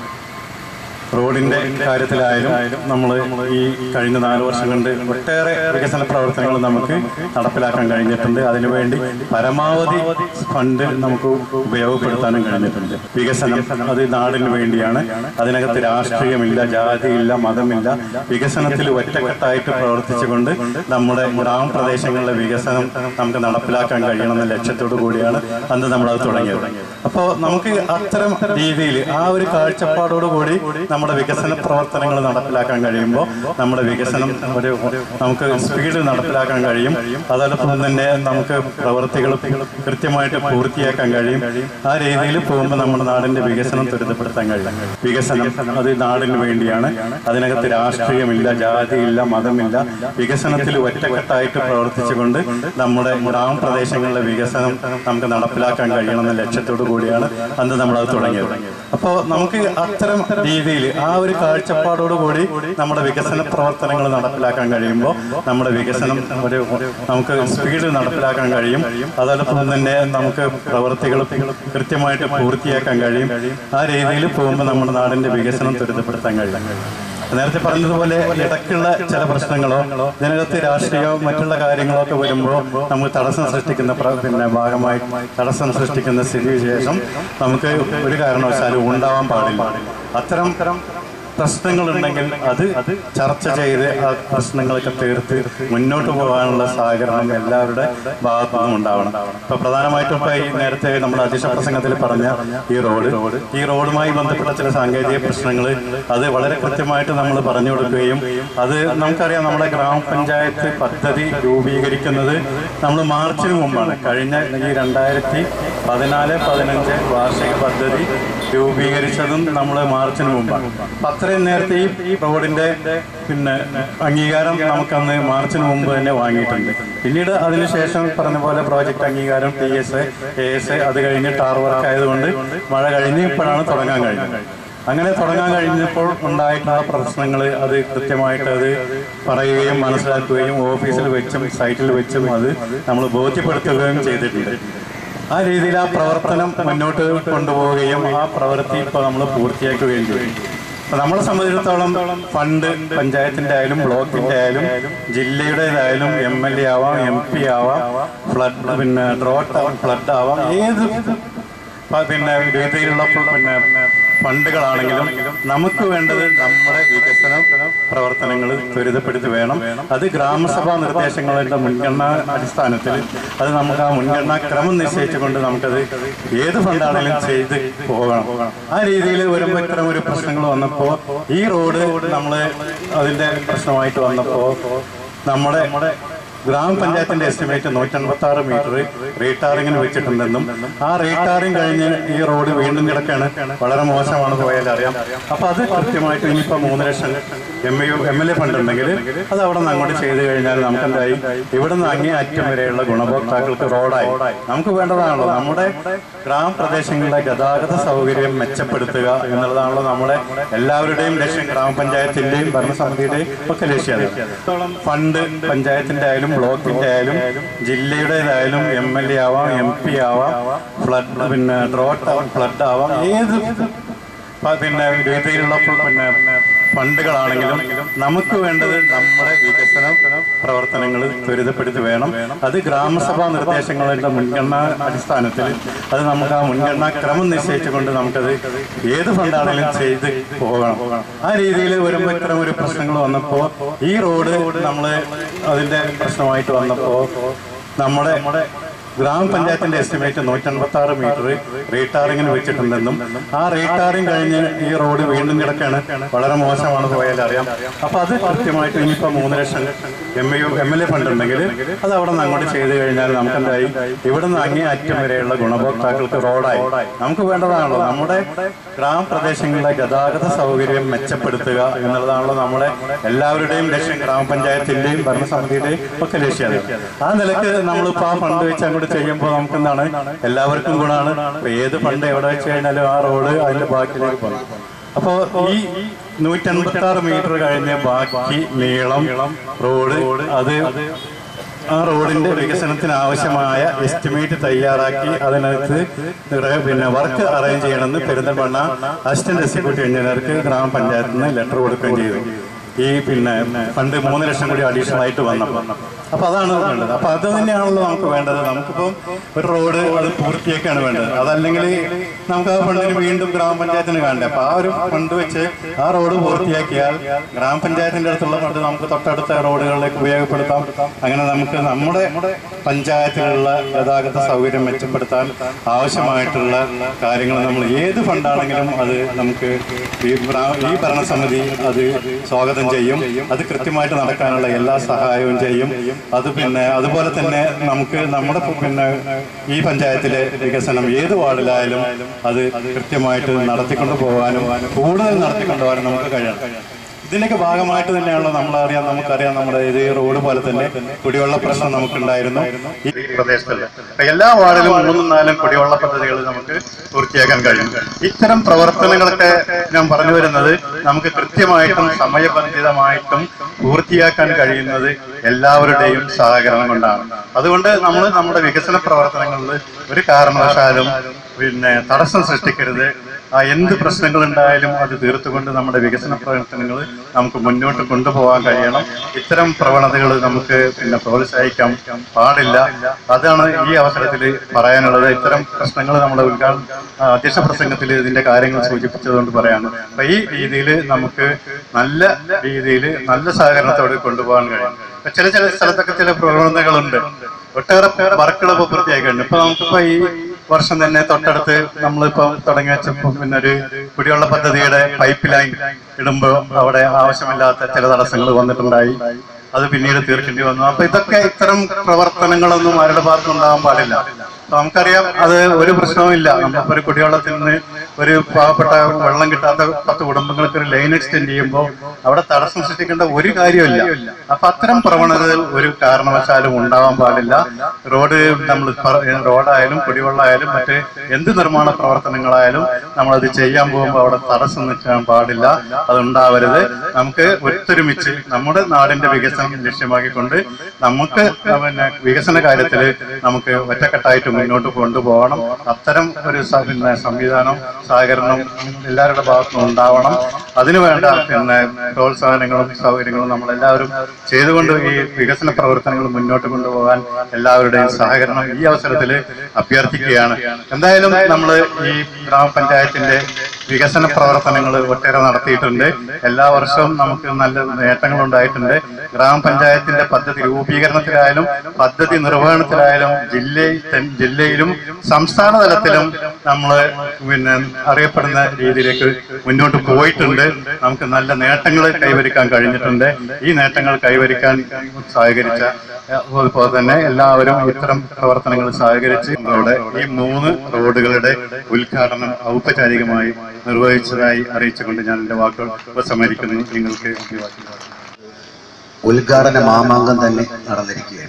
റോഡിന്റെ കാര്യത്തിലായാലും നമ്മൾ ഈ കഴിഞ്ഞ നാല് വർഷം കൊണ്ട് ഒട്ടേറെ വികസന പ്രവർത്തനങ്ങൾ നമുക്ക് നടപ്പിലാക്കാൻ കഴിഞ്ഞിട്ടുണ്ട്. അതിനുവേണ്ടി പരമാവധി ഫണ്ട് നമുക്ക് ഉപയോഗപ്പെടുത്താനും കഴിഞ്ഞിട്ടുണ്ട്. വികസനം അത് നാടിന് വേണ്ടിയാണ്. അതിനകത്ത് രാഷ്ട്രീയമില്ല, ജാതിയില്ല, മതമില്ല. വികസനത്തിൽ ഒറ്റക്കെട്ടായിട്ട് പ്രവർത്തിച്ചുകൊണ്ട് നമ്മുടെ ഗ്രാമപ്രദേശങ്ങളിലെ വികസനം നമുക്ക് നടപ്പിലാക്കാൻ കഴിയണമെന്ന ലക്ഷ്യത്തോടു കൂടിയാണ് അന്ന് നമ്മളത് തുടങ്ങിയത്. അപ്പോൾ നമുക്ക് അത്തരം രീതിയിൽ ആ ഒരു കാഴ്ചപ്പാടോടുകൂടി നമ്മുടെ വികസന പ്രവർത്തനങ്ങൾ നടപ്പിലാക്കാൻ കഴിയുമ്പോൾ നമ്മുടെ വികസനം ഒരു നമുക്ക് സ്പീഡിൽ നടപ്പിലാക്കാൻ കഴിയും. അതോടൊപ്പം തന്നെ നമുക്ക് പ്രവർത്തികൾ കൃത്യമായിട്ട് പൂർത്തിയാക്കാൻ കഴിയും. ആ രീതിയിൽ പോകുമ്പോൾ നമ്മുടെ നാടിന്റെ വികസനം ത്വരിതപ്പെടുത്താൻ കഴിയും. വികസനം അത് നാടിന് വേണ്ടിയാണ്. അതിനകത്ത് രാഷ്ട്രീയമില്ല, ജാതിയില്ല, മതമില്ല. വികസനത്തിൽ ഒറ്റക്കെട്ടായിട്ട് പ്രവർത്തിച്ചുകൊണ്ട് നമ്മുടെ ഗ്രാമപ്രദേശങ്ങളിലെ വികസനം നമുക്ക് നടപ്പിലാക്കാൻ കഴിയണമെന്ന ലക്ഷ്യത്തോടു കൂടിയാണ് അന്ന് നമ്മളത് തുടങ്ങിയത്. അപ്പോൾ നമുക്ക് അത്തരം രീതിയിൽ ആ ഒരു കാഴ്ചപ്പാടോടുകൂടി നമ്മുടെ വികസന പ്രവർത്തനങ്ങൾ നടപ്പിലാക്കാൻ കഴിയുമ്പോൾ നമ്മുടെ വികസനം ഒരു നമുക്ക് സ്പീഡിൽ നടപ്പിലാക്കാൻ കഴിയും. അതോടൊപ്പം തന്നെ നമുക്ക് പ്രവർത്തികൾ കൃത്യമായിട്ട് പൂർത്തിയാക്കാൻ കഴിയും. ആ രീതിയിൽ പോകുമ്പോൾ നമ്മുടെ നാടിന്റെ വികസനം ത്വരിതപ്പെടുത്താൻ കഴിയും. നേരത്തെ പറഞ്ഞതുപോലെ ഇടയ്ക്കുള്ള ചില പ്രശ്നങ്ങളോ ഇതിനകത്ത് രാഷ്ട്രീയമോ മറ്റുള്ള കാര്യങ്ങളോ ഒക്കെ വരുമ്പോൾ നമുക്ക് തടസ്സം സൃഷ്ടിക്കുന്ന പിന്നെ ഭാഗമായി തടസ്സം സൃഷ്ടിക്കുന്ന സ്ഥിതിവിശേഷം നമുക്ക് ഒരു കാരണവശാലും ഉണ്ടാവാൻ പാടില്ല. അത്തരം പ്രശ്നങ്ങളുണ്ടെങ്കിൽ അത് ചർച്ച ചെയ്ത് ആ പ്രശ്നങ്ങളൊക്കെ തീർത്ത് മുന്നോട്ട് പോകാനുള്ള സഹകരണം എല്ലാവരുടെ ഭാഗത്തു നിന്നും ഉണ്ടാവണം. ഇപ്പൊ പ്രധാനമായിട്ടും ഇപ്പൊ ഈ നേരത്തെ നമ്മുടെ അധ്യക്ഷ പ്രസംഗത്തിൽ പറഞ്ഞ ഈ റോഡ് ഈ റോഡുമായി ബന്ധപ്പെട്ട ചില സാങ്കേതിക പ്രശ്നങ്ങൾ അത് വളരെ കൃത്യമായിട്ട് നമ്മൾ പറഞ്ഞു കൊടുക്കുകയും അത് നമുക്കറിയാം. നമ്മുടെ ഗ്രാമപഞ്ചായത്ത് പദ്ധതി രൂപീകരിക്കുന്നത് നമ്മൾ മാർച്ചിന് മുമ്പാണ്. കഴിഞ്ഞ ഈ രണ്ടായിരത്തി പതിനാല് പതിനഞ്ച് വാർഷിക പദ്ധതി രൂപീകരിച്ചതും നമ്മൾ മാർച്ചിന് മുമ്പാണ്. അത്രയും നേരത്തെ ഈ റോഡിന്റെ പിന്നെ അംഗീകാരം നമുക്കന്ന് മാർച്ചിന് മുമ്പ് തന്നെ വാങ്ങിയിട്ടുണ്ട്. പിന്നീട് അതിനുശേഷം പറഞ്ഞ പോലെ പ്രോജക്റ്റ് അംഗീകാരം, T S A S A അത് കഴിഞ്ഞ് ടാർ വർക്ക് ആയതുകൊണ്ട് മഴ കഴിഞ്ഞ് ഇപ്പോഴാണ് തുടങ്ങാൻ കഴിഞ്ഞത്. അങ്ങനെ തുടങ്ങാൻ കഴിഞ്ഞപ്പോൾ ഉണ്ടായിട്ടുള്ള പ്രശ്നങ്ങൾ അത് കൃത്യമായിട്ട് അത് പറയുകയും മനസ്സിലാക്കുകയും ഓഫീസിൽ വെച്ചും സൈറ്റിൽ വെച്ചും അത് നമ്മൾ ബോധ്യപ്പെടുത്തുകയും ചെയ്തിട്ടുണ്ട്. ആ രീതിയിൽ ആ പ്രവർത്തനം മുന്നോട്ട് കൊണ്ടുപോവുകയും ആ പ്രവൃത്തി ഇപ്പോൾ നമ്മൾ പൂർത്തിയാക്കുകയും ചെയ്യും. നമ്മളെ സംബന്ധിച്ചിടത്തോളം ഫണ്ട് പഞ്ചായത്തിന്റെ ആയാലും ബ്ലോക്കിന്റെ ആയാലും ജില്ലയുടേതായാലും എം എൽ എ ആവാം, എം പി ആവാം, ഫ്ലഡ് പിന്നെ ഡ്രോട്ട് ആവാം, ഫ്ലഡ് ആവാം, ഏത് പിന്നെ രീതിയിലുള്ള പിന്നെ ഫണ്ടുകളാണെങ്കിലും നമുക്ക് വേണ്ടത് നമ്മുടെ വികസന പ്രവർത്തനങ്ങൾ ത്വരിതപ്പെടുത്തി വേണം. അത് ഗ്രാമസഭാ നിർദ്ദേശങ്ങളുടെ മുൻഗണനാ അടിസ്ഥാനത്തിൽ അത് നമുക്ക് ആ മുൻഗണനാ ക്രമം നിശ്ചയിച്ചുകൊണ്ട് നമുക്കത് ഏത് ഫണ്ടാണെങ്കിലും ചെയ്ത് പോകണം. ആ രീതിയിൽ വരുമ്പോൾ ഇത്തരം ഒരു പ്രശ്നങ്ങൾ വന്നപ്പോൾ ഈ റോഡ് നമ്മൾ അതിന്റെ പ്രശ്നമായിട്ട് വന്നപ്പോൾ നമ്മുടെ ഗ്രാമപഞ്ചായത്തിന്റെ എസ്റ്റിമേറ്റ് നൂറ്റൻപത്തി ആറ് മീറ്റർ റീടാറിങ്ങിന് വെച്ചിട്ടുണ്ടെന്നും ആ റീടാറിങ് കഴിഞ്ഞ് ഈ റോഡ് വീണ്ടും കിടക്കാണ്. വളരെ മോശമാണ് പോയാൽ അറിയാം. അപ്പൊ അത് കൃത്യമായിട്ട് ഇനിയിപ്പോ മൂന്ന് ലക്ഷം M A M L A fund ഉണ്ടെങ്കിൽ അത് അവിടെ നിന്ന് അങ്ങോട്ട് ചെയ്ത് കഴിഞ്ഞാൽ നമുക്ക് എന്തായി ഇവിടെ നിന്ന് അങ്ങേ അറ്റം വരെയുള്ള ഗുണഭോക്താക്കൾക്ക് റോഡായി. നമുക്ക് വേണ്ടതാണല്ലോ നമ്മുടെ ഗ്രാമപ്രദേശങ്ങളിലെ ഗതാഗത സൗകര്യം മെച്ചപ്പെടുത്തുക എന്നുള്ളതാണല്ലോ നമ്മുടെ എല്ലാവരുടെയും ലക്ഷ്യം. ഗ്രാമപഞ്ചായത്തിന്റെയും ഭരണസമിതിയുടെയും ഒക്കെ ലക്ഷ്യം. ഫണ്ട് പഞ്ചായത്തിന്റെ ആയാലും ബ്ലോക്കിന്റെ ആയാലും ജില്ലയുടേതായാലും എം എൽ എ ആവാം, എം പി ആവാം, ഫ്ലഡ് പിന്നെ ഡ്രോട്ട് ആവാം, ഫ്ലഡ് ആവാം, ഏത് പിന്നെ രീതിയിലുള്ള പിന്നെ ഫണ്ടുകളാണെങ്കിലും നമുക്ക് വേണ്ടത് നമ്മുടെ വികസന പ്രവർത്തനങ്ങൾ ത്വരിതപ്പെടുത്തി വേണം. അത് ഗ്രാമസഭാ നിർദ്ദേശങ്ങളുടെ മുൻഗണനാ അടിസ്ഥാനത്തിൽ അത് നമുക്ക് ആ മുൻഗണനാ ക്രമം നിശ്ചയിച്ചുകൊണ്ട് നമുക്കത് ഏത് ഫണ്ടാണെങ്കിലും ചെയ്ത് പോകണം. ആ രീതിയിൽ വരുമ്പോൾ ഇത്തരം ഒരു പ്രശ്നങ്ങൾ വന്നപ്പോൾ ഈ റോഡ് നമ്മൾ അതിന്റെ പ്രശ്നമായിട്ട് വന്നപ്പോൾ നമ്മുടെ ഗ്രാമപഞ്ചായത്തിന്റെ എസ്റ്റിമേറ്റ് നൂറ്റൻപത്തി ആറ് മീറ്റർ റീടാറിങ്ങിന് വെച്ചിട്ടുണ്ടെന്നും ആ റീടാറിങ് കഴിഞ്ഞ് ഈ റോഡ് വീണ്ടും കിടക്കാണ്, വളരെ മോശമാണ് പോയാൽ അറിയാം. അപ്പൊ അത് കൃത്യമായിട്ട് ഇനിയിപ്പോ മൂന്ന് ലക്ഷം M U M L A fund ഉണ്ടെങ്കിൽ അത് അവിടെ നിന്ന് അങ്ങോട്ട് ചെയ്ത് കഴിഞ്ഞാൽ നമുക്ക് എന്തായി, ഇവിടെ നിന്ന് അങ്ങേ അറ്റം വരെയുള്ള ഗുണഭോക്താക്കൾക്ക് റോഡായി. നമുക്ക് വേണ്ടതാണല്ലോ നമ്മുടെ ഗ്രാമപ്രദേശങ്ങളിലെ ഗതാഗത സൗകര്യം മെച്ചപ്പെടുത്തുക എന്നുള്ളതാണല്ലോ നമ്മുടെ എല്ലാവരുടെയും ലക്ഷ്യം, ഗ്രാമപഞ്ചായത്തിന്റെയും ഭരണസമിതിയുടെയും ഒക്കെ ലക്ഷ്യമാണ്. ആ നിലക്ക് നമ്മളിപ്പോൾ ആ ഫണ്ട് വെച്ച് അങ്ങോട്ട് ചെയ്യുമ്പോൾ നമുക്ക് എന്താണ്, എല്ലാവർക്കും ഗുണമാണ്. ഏത് ഫണ്ട് എവിടെ വെച്ച് കഴിഞ്ഞാലും ആ റോഡ് അതിന്റെ ബാക്കിലേക്ക് പോകും. അപ്പോൾ ഈ നൂറ്റൻപത്തി ആറ് മീറ്റർ കഴിഞ്ഞ് ബാക്കി നീളം റോഡ്, അത് ആ റോഡിന്റെ വികസനത്തിന് ആവശ്യമായ എസ്റ്റിമേറ്റ് തയ്യാറാക്കി അതിനകത്ത് പിന്നെ വർക്ക് അറേഞ്ച് ചെയ്യണമെന്ന് പെരിന്തൽമണ്ണ അസിസ്റ്റന്റ് എക്സിക്യൂട്ടീവ് എഞ്ചിനീയർക്ക് ഗ്രാമപഞ്ചായത്തിൽ നിന്ന് ലെറ്റർ കൊടുക്കുകയും ചെയ്തു. ഈ പിന്നെ ഫണ്ട് മൂന്ന് ലക്ഷം കൂടി അഡീഷണൽ ആയിട്ട് വന്നപ്പോൾ അപ്പൊ അതാണ് വേണ്ടത്. അപ്പൊ അത് തന്നെയാണല്ലോ നമുക്ക് വേണ്ടത്. നമുക്കിപ്പം ഒരു റോഡ് അത് പൂർത്തിയാക്കാണ് വേണ്ടത്, അതല്ലെങ്കിൽ നമുക്ക് ആ ഫണ്ടിന് വീണ്ടും ഗ്രാമപഞ്ചായത്തിന് വേണ്ടേ. അപ്പൊ ആ ഒരു ഫണ്ട് വെച്ച് ആ റോഡ് പൂർത്തിയാക്കിയാൽ ഗ്രാമപഞ്ചായത്തിന്റെ അടുത്തുള്ള ഫണ്ട് നമുക്ക് തൊട്ടടുത്ത റോഡുകളിലേക്ക് ഉപയോഗപ്പെടുത്താം. അങ്ങനെ നമുക്ക് നമ്മുടെ പഞ്ചായത്തിലുള്ള ഗതാഗത സൗകര്യം മെച്ചപ്പെടുത്താൻ ആവശ്യമായിട്ടുള്ള കാര്യങ്ങൾ നമ്മൾ ഏത് ഫണ്ടാണെങ്കിലും അത് നമുക്ക് ഈ ഈ ഭരണസമിതി അത് സ്വാഗതം ചെയ്യും. അത് കൃത്യമായിട്ട് നടക്കാനുള്ള എല്ലാ സഹായവും ചെയ്യും. അത് പിന്നെ അതുപോലെ തന്നെ നമുക്ക് നമ്മുടെ പിന്നെ ഈ പഞ്ചായത്തിലെ വികസനം ഏത് വാർഡിലായാലും അത് കൃത്യമായിട്ട് നടത്തിക്കൊണ്ടു പോകാനും കൂടുതൽ നടത്തിക്കൊണ്ടു പോകാനും നമുക്ക് കഴിയണം. ഇതിനൊക്കെ ഭാഗമായിട്ട് തന്നെയാണല്ലോ നമ്മളറിയാം നമുക്കറിയാം നമ്മുടെ ഇത് റോഡ് പോലെ തന്നെ കുടിവെള്ള പ്രശ്നം നമുക്കുണ്ടായിരുന്നു ഈ പ്രദേശത്ത്. എല്ലാ വാർഡിലും മൂന്നും നാലും കുടിവെള്ള പദ്ധതികൾ നമുക്ക് പൂർത്തിയാക്കാൻ കഴിയും. ഇത്തരം പ്രവർത്തനങ്ങളൊക്കെ ഞാൻ പറഞ്ഞു വരുന്നത് നമുക്ക് കൃത്യമായിട്ടും സമയബന്ധിതമായിട്ടും പൂർത്തിയാക്കാൻ കഴിയുന്നത് എല്ലാവരുടെയും സഹകരണം കൊണ്ടാണ്. അതുകൊണ്ട് നമ്മൾ നമ്മുടെ വികസന പ്രവർത്തനങ്ങളിൽ ഒരു കാരണവശാലും പിന്നെ തടസ്സം സൃഷ്ടിക്കരുത്. ആ എന്ത് പ്രശ്നങ്ങൾ ഉണ്ടായാലും അത് തീർത്തുകൊണ്ട് നമ്മുടെ വികസന പ്രവർത്തനങ്ങൾ നമുക്ക് മുന്നോട്ട് കൊണ്ടുപോകാൻ കഴിയണം. ഇത്തരം പ്രവണതകൾ നമുക്ക് പിന്നെ പ്രോത്സാഹിക്കാൻ പാടില്ല. അതാണ് ഈ അവസരത്തിൽ പറയാനുള്ളത്. ഇത്തരം പ്രശ്നങ്ങൾ നമ്മുടെ ഉദ്ഘാടന അധ്യക്ഷ പ്രസംഗത്തിൽ ഇതിന്റെ കാര്യങ്ങൾ സൂചിപ്പിച്ചതുകൊണ്ട് പറയാണ്. അപ്പൊ ഈ രീതിയിൽ നമുക്ക് നല്ല രീതിയിൽ നല്ല സഹകരണത്തോടെ കൊണ്ടുപോകാൻ കഴിയും. ചില ചില സ്ഥലത്തൊക്കെ ചില പ്രവണതകളുണ്ട്. ഒട്ടേറെ വർക്കുകൾ ഇപ്പോൾ പൂർത്തിയാക്കിയിട്ടുണ്ട്. ഇപ്പൊ നമുക്കിപ്പോ ഈ വർഷം തന്നെ തൊട്ടടുത്ത് നമ്മളിപ്പോ തുടങ്ങി വെച്ചപ്പോ പിന്നെ ഒരു കുടിവെള്ള പദ്ധതിയുടെ പൈപ്പ് ലൈൻ ഇടുമ്പോൾ അവിടെ ആവശ്യമില്ലാത്ത ചില തടസ്സങ്ങൾ വന്നിട്ടുണ്ടായി. അത് പിന്നീട് തീർക്കേണ്ടി വന്നു. അപ്പൊ ഇതൊക്കെ ഇത്തരം പ്രവർത്തനങ്ങളൊന്നും ആരുടെ ഭാഗത്തും ഉണ്ടാകാൻ പാടില്ല. നമുക്കറിയാം അത് ഒരു പ്രശ്നവുമില്ല. നമ്മളിപ്പോ ഒരു കുടിവെള്ളത്തിൽ നിന്ന് ഒരു പാവപ്പെട്ട വെള്ളം കിട്ടാത്ത പത്ത് കുടുംബങ്ങൾക്ക് ഒരു ലൈൻ എക്സ്റ്റെൻഡ് ചെയ്യുമ്പോൾ അവിടെ തടസ്സം സൃഷ്ടിക്കേണ്ട ഒരു കാര്യമില്ല. അപ്പൊ അത്തരം പ്രവണതകൾ ഒരു കാരണവശാലും ഉണ്ടാവാൻ പാടില്ല. റോഡ് നമ്മൾ റോഡായാലും കുടിവെള്ളമായാലും മറ്റ് എന്ത് നിർമ്മാണ പ്രവർത്തനങ്ങളായാലും നമ്മളത് ചെയ്യാൻ പോകുമ്പോൾ അവിടെ തടസ്സം നിൽക്കാൻ പാടില്ല. അതുണ്ടാവരുത്. നമുക്ക് ഒത്തൊരുമിച്ച് നമ്മുടെ നാടിന്റെ വികസനം ലക്ഷ്യമാക്കിക്കൊണ്ട് നമുക്ക് പിന്നെ വികസന കാര്യത്തിൽ നമുക്ക് ഒറ്റക്കെട്ടായിട്ട് മുന്നോട്ട് കൊണ്ടുപോകണം. അത്തരം ഒരു പിന്നെ സംവിധാനം സഹകരണം എല്ലാവരുടെ ഭാഗത്തും ഉണ്ടാവണം. അതിനുവേണ്ട പിന്നെ പ്രോത്സാഹനങ്ങളും സൗകര്യങ്ങളും നമ്മളെല്ലാവരും ചെയ്തുകൊണ്ട് ഈ വികസന പ്രവർത്തനങ്ങൾ മുന്നോട്ട് കൊണ്ടുപോകാൻ എല്ലാവരുടെയും സഹകരണം ഈ അവസരത്തിൽ അഭ്യർത്ഥിക്കുകയാണ്. എന്തായാലും നമ്മൾ ഈ ഗ്രാമപഞ്ചായത്തിന്റെ വികസന പ്രവർത്തനങ്ങൾ ഒട്ടേറെ നടത്തിയിട്ടുണ്ട്. എല്ലാ വർഷവും നമുക്ക് നല്ല നേട്ടങ്ങൾ ഉണ്ടായിട്ടുണ്ട്. ഗ്രാമപഞ്ചായത്തിന്റെ പദ്ധതി രൂപീകരണത്തിലായാലും പദ്ധതി നിർവഹണത്തിലായാലും ജില്ലയിൽ ജില്ലയിലും സംസ്ഥാന തലത്തിലും നമ്മൾ പിന്നെ അറിയപ്പെടുന്ന രീതിയിലേക്ക് മുന്നോട്ട് പോയിട്ടുണ്ട്. നമുക്ക് നല്ല നേട്ടങ്ങൾ കൈവരിക്കാൻ കഴിഞ്ഞിട്ടുണ്ട്. ഈ നേട്ടങ്ങൾ കൈവരിക്കാൻ സഹകരിച്ച അതുപോലെ തന്നെ എല്ലാവരും ഇത്തരം പ്രവർത്തനങ്ങൾ സഹകരിച്ച് അവിടെ ഈ മൂന്ന് റോഡുകളുടെ ഉദ്ഘാടനം ഔപചാരികമായി നിർവഹിച്ചതായി അറിയിച്ചുകൊണ്ട് ഞാൻ എന്റെ വാക്കുകൾ ഉപസംഹരിക്കുന്നു. നിങ്ങൾക്ക് ഉദ്ഘാടന മാമാങ്കം തന്നെ നടന്നിരിക്കുകയാണ്.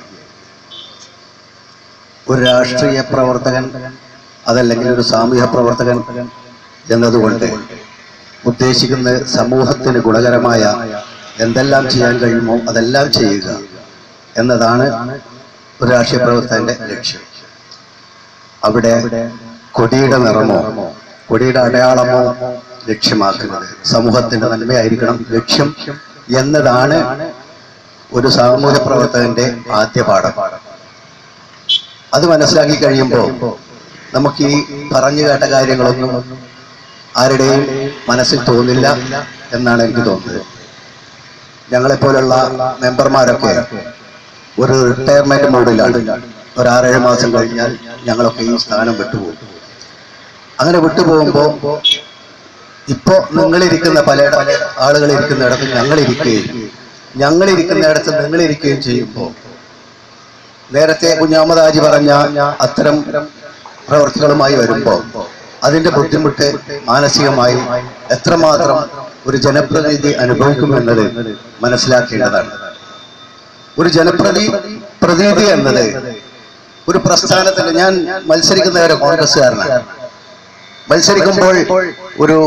ഒരു രാഷ്ട്രീയ പ്രവർത്തകൻ അതല്ലെങ്കിൽ ഒരു സാമൂഹ്യ പ്രവർത്തകൻ എന്നതുകൊണ്ട് ഉദ്ദേശിക്കുന്ന സമൂഹത്തിന് ഗുണകരമായ എന്തെല്ലാം ചെയ്യാൻ കഴിയുമോ അതെല്ലാം ചെയ്യുക എന്നതാണ് ഒരു രാഷ്ട്രീയ പ്രവർത്തകന്റെ ലക്ഷ്യം. അവിടെ കൊടിയുടെ നിറമോ കൊടിയുടെ അടയാളമോ ലക്ഷ്യമാക്കുന്നത് സമൂഹത്തിന്റെ നന്മയായിരിക്കണം ലക്ഷ്യം എന്നതാണ് ഒരു സാമൂഹ്യ പ്രവർത്തകന്റെ ആദ്യ പാഠം. അത് മനസ്സിലാക്കി കഴിയുമ്പോൾ നമുക്ക് ഈ പറഞ്ഞു കേട്ട കാര്യങ്ങളൊന്നും ആരുടെയും മനസ്സിൽ തോന്നില്ല എന്നാണ് എനിക്ക് തോന്നുന്നത്. ഞങ്ങളെപ്പോലുള്ള മെമ്പർമാരൊക്കെ ഒരു റിട്ടയർമെന്റ് മോഡിലാണ്. ഒരാറേഴ് മാസം കഴിഞ്ഞാൽ ഞങ്ങളൊക്കെ ഈ സ്ഥാനം വിട്ടുപോകും. അങ്ങനെ വിട്ടുപോകുമ്പോൾ ഇപ്പോൾ നിങ്ങളിരിക്കുന്ന പല ആളുകൾ ഇരിക്കുന്നിടത്ത് ഞങ്ങളിരിക്കുകയും ഞങ്ങളിരിക്കുന്നിടത്ത് നിങ്ങളിരിക്കുകയും ചെയ്യുമ്പോൾ നേരത്തെ കുഞ്ഞാമത് ഹാജി പറഞ്ഞ അത്തരം പ്രവർത്തികളുമായി വരുമ്പോൾ അതിൻ്റെ ബുദ്ധിമുട്ട് മാനസികമായി എത്രമാത്രം ഒരു ജനപ്രതിനിധി അനുഭവിക്കുമെന്നത് മനസ്സിലാക്കേണ്ടതാണ്. ഒരു ജനപ്രതി പ്രതിനിധി എന്നത് ഒരു പ്രസ്ഥാനത്തിൽ, ഞാൻ മത്സരിക്കുന്ന ഒരു കോൺഗ്രസ്സുകാരനാണ്. മത്സരിക്കുമ്പോൾ ഒരു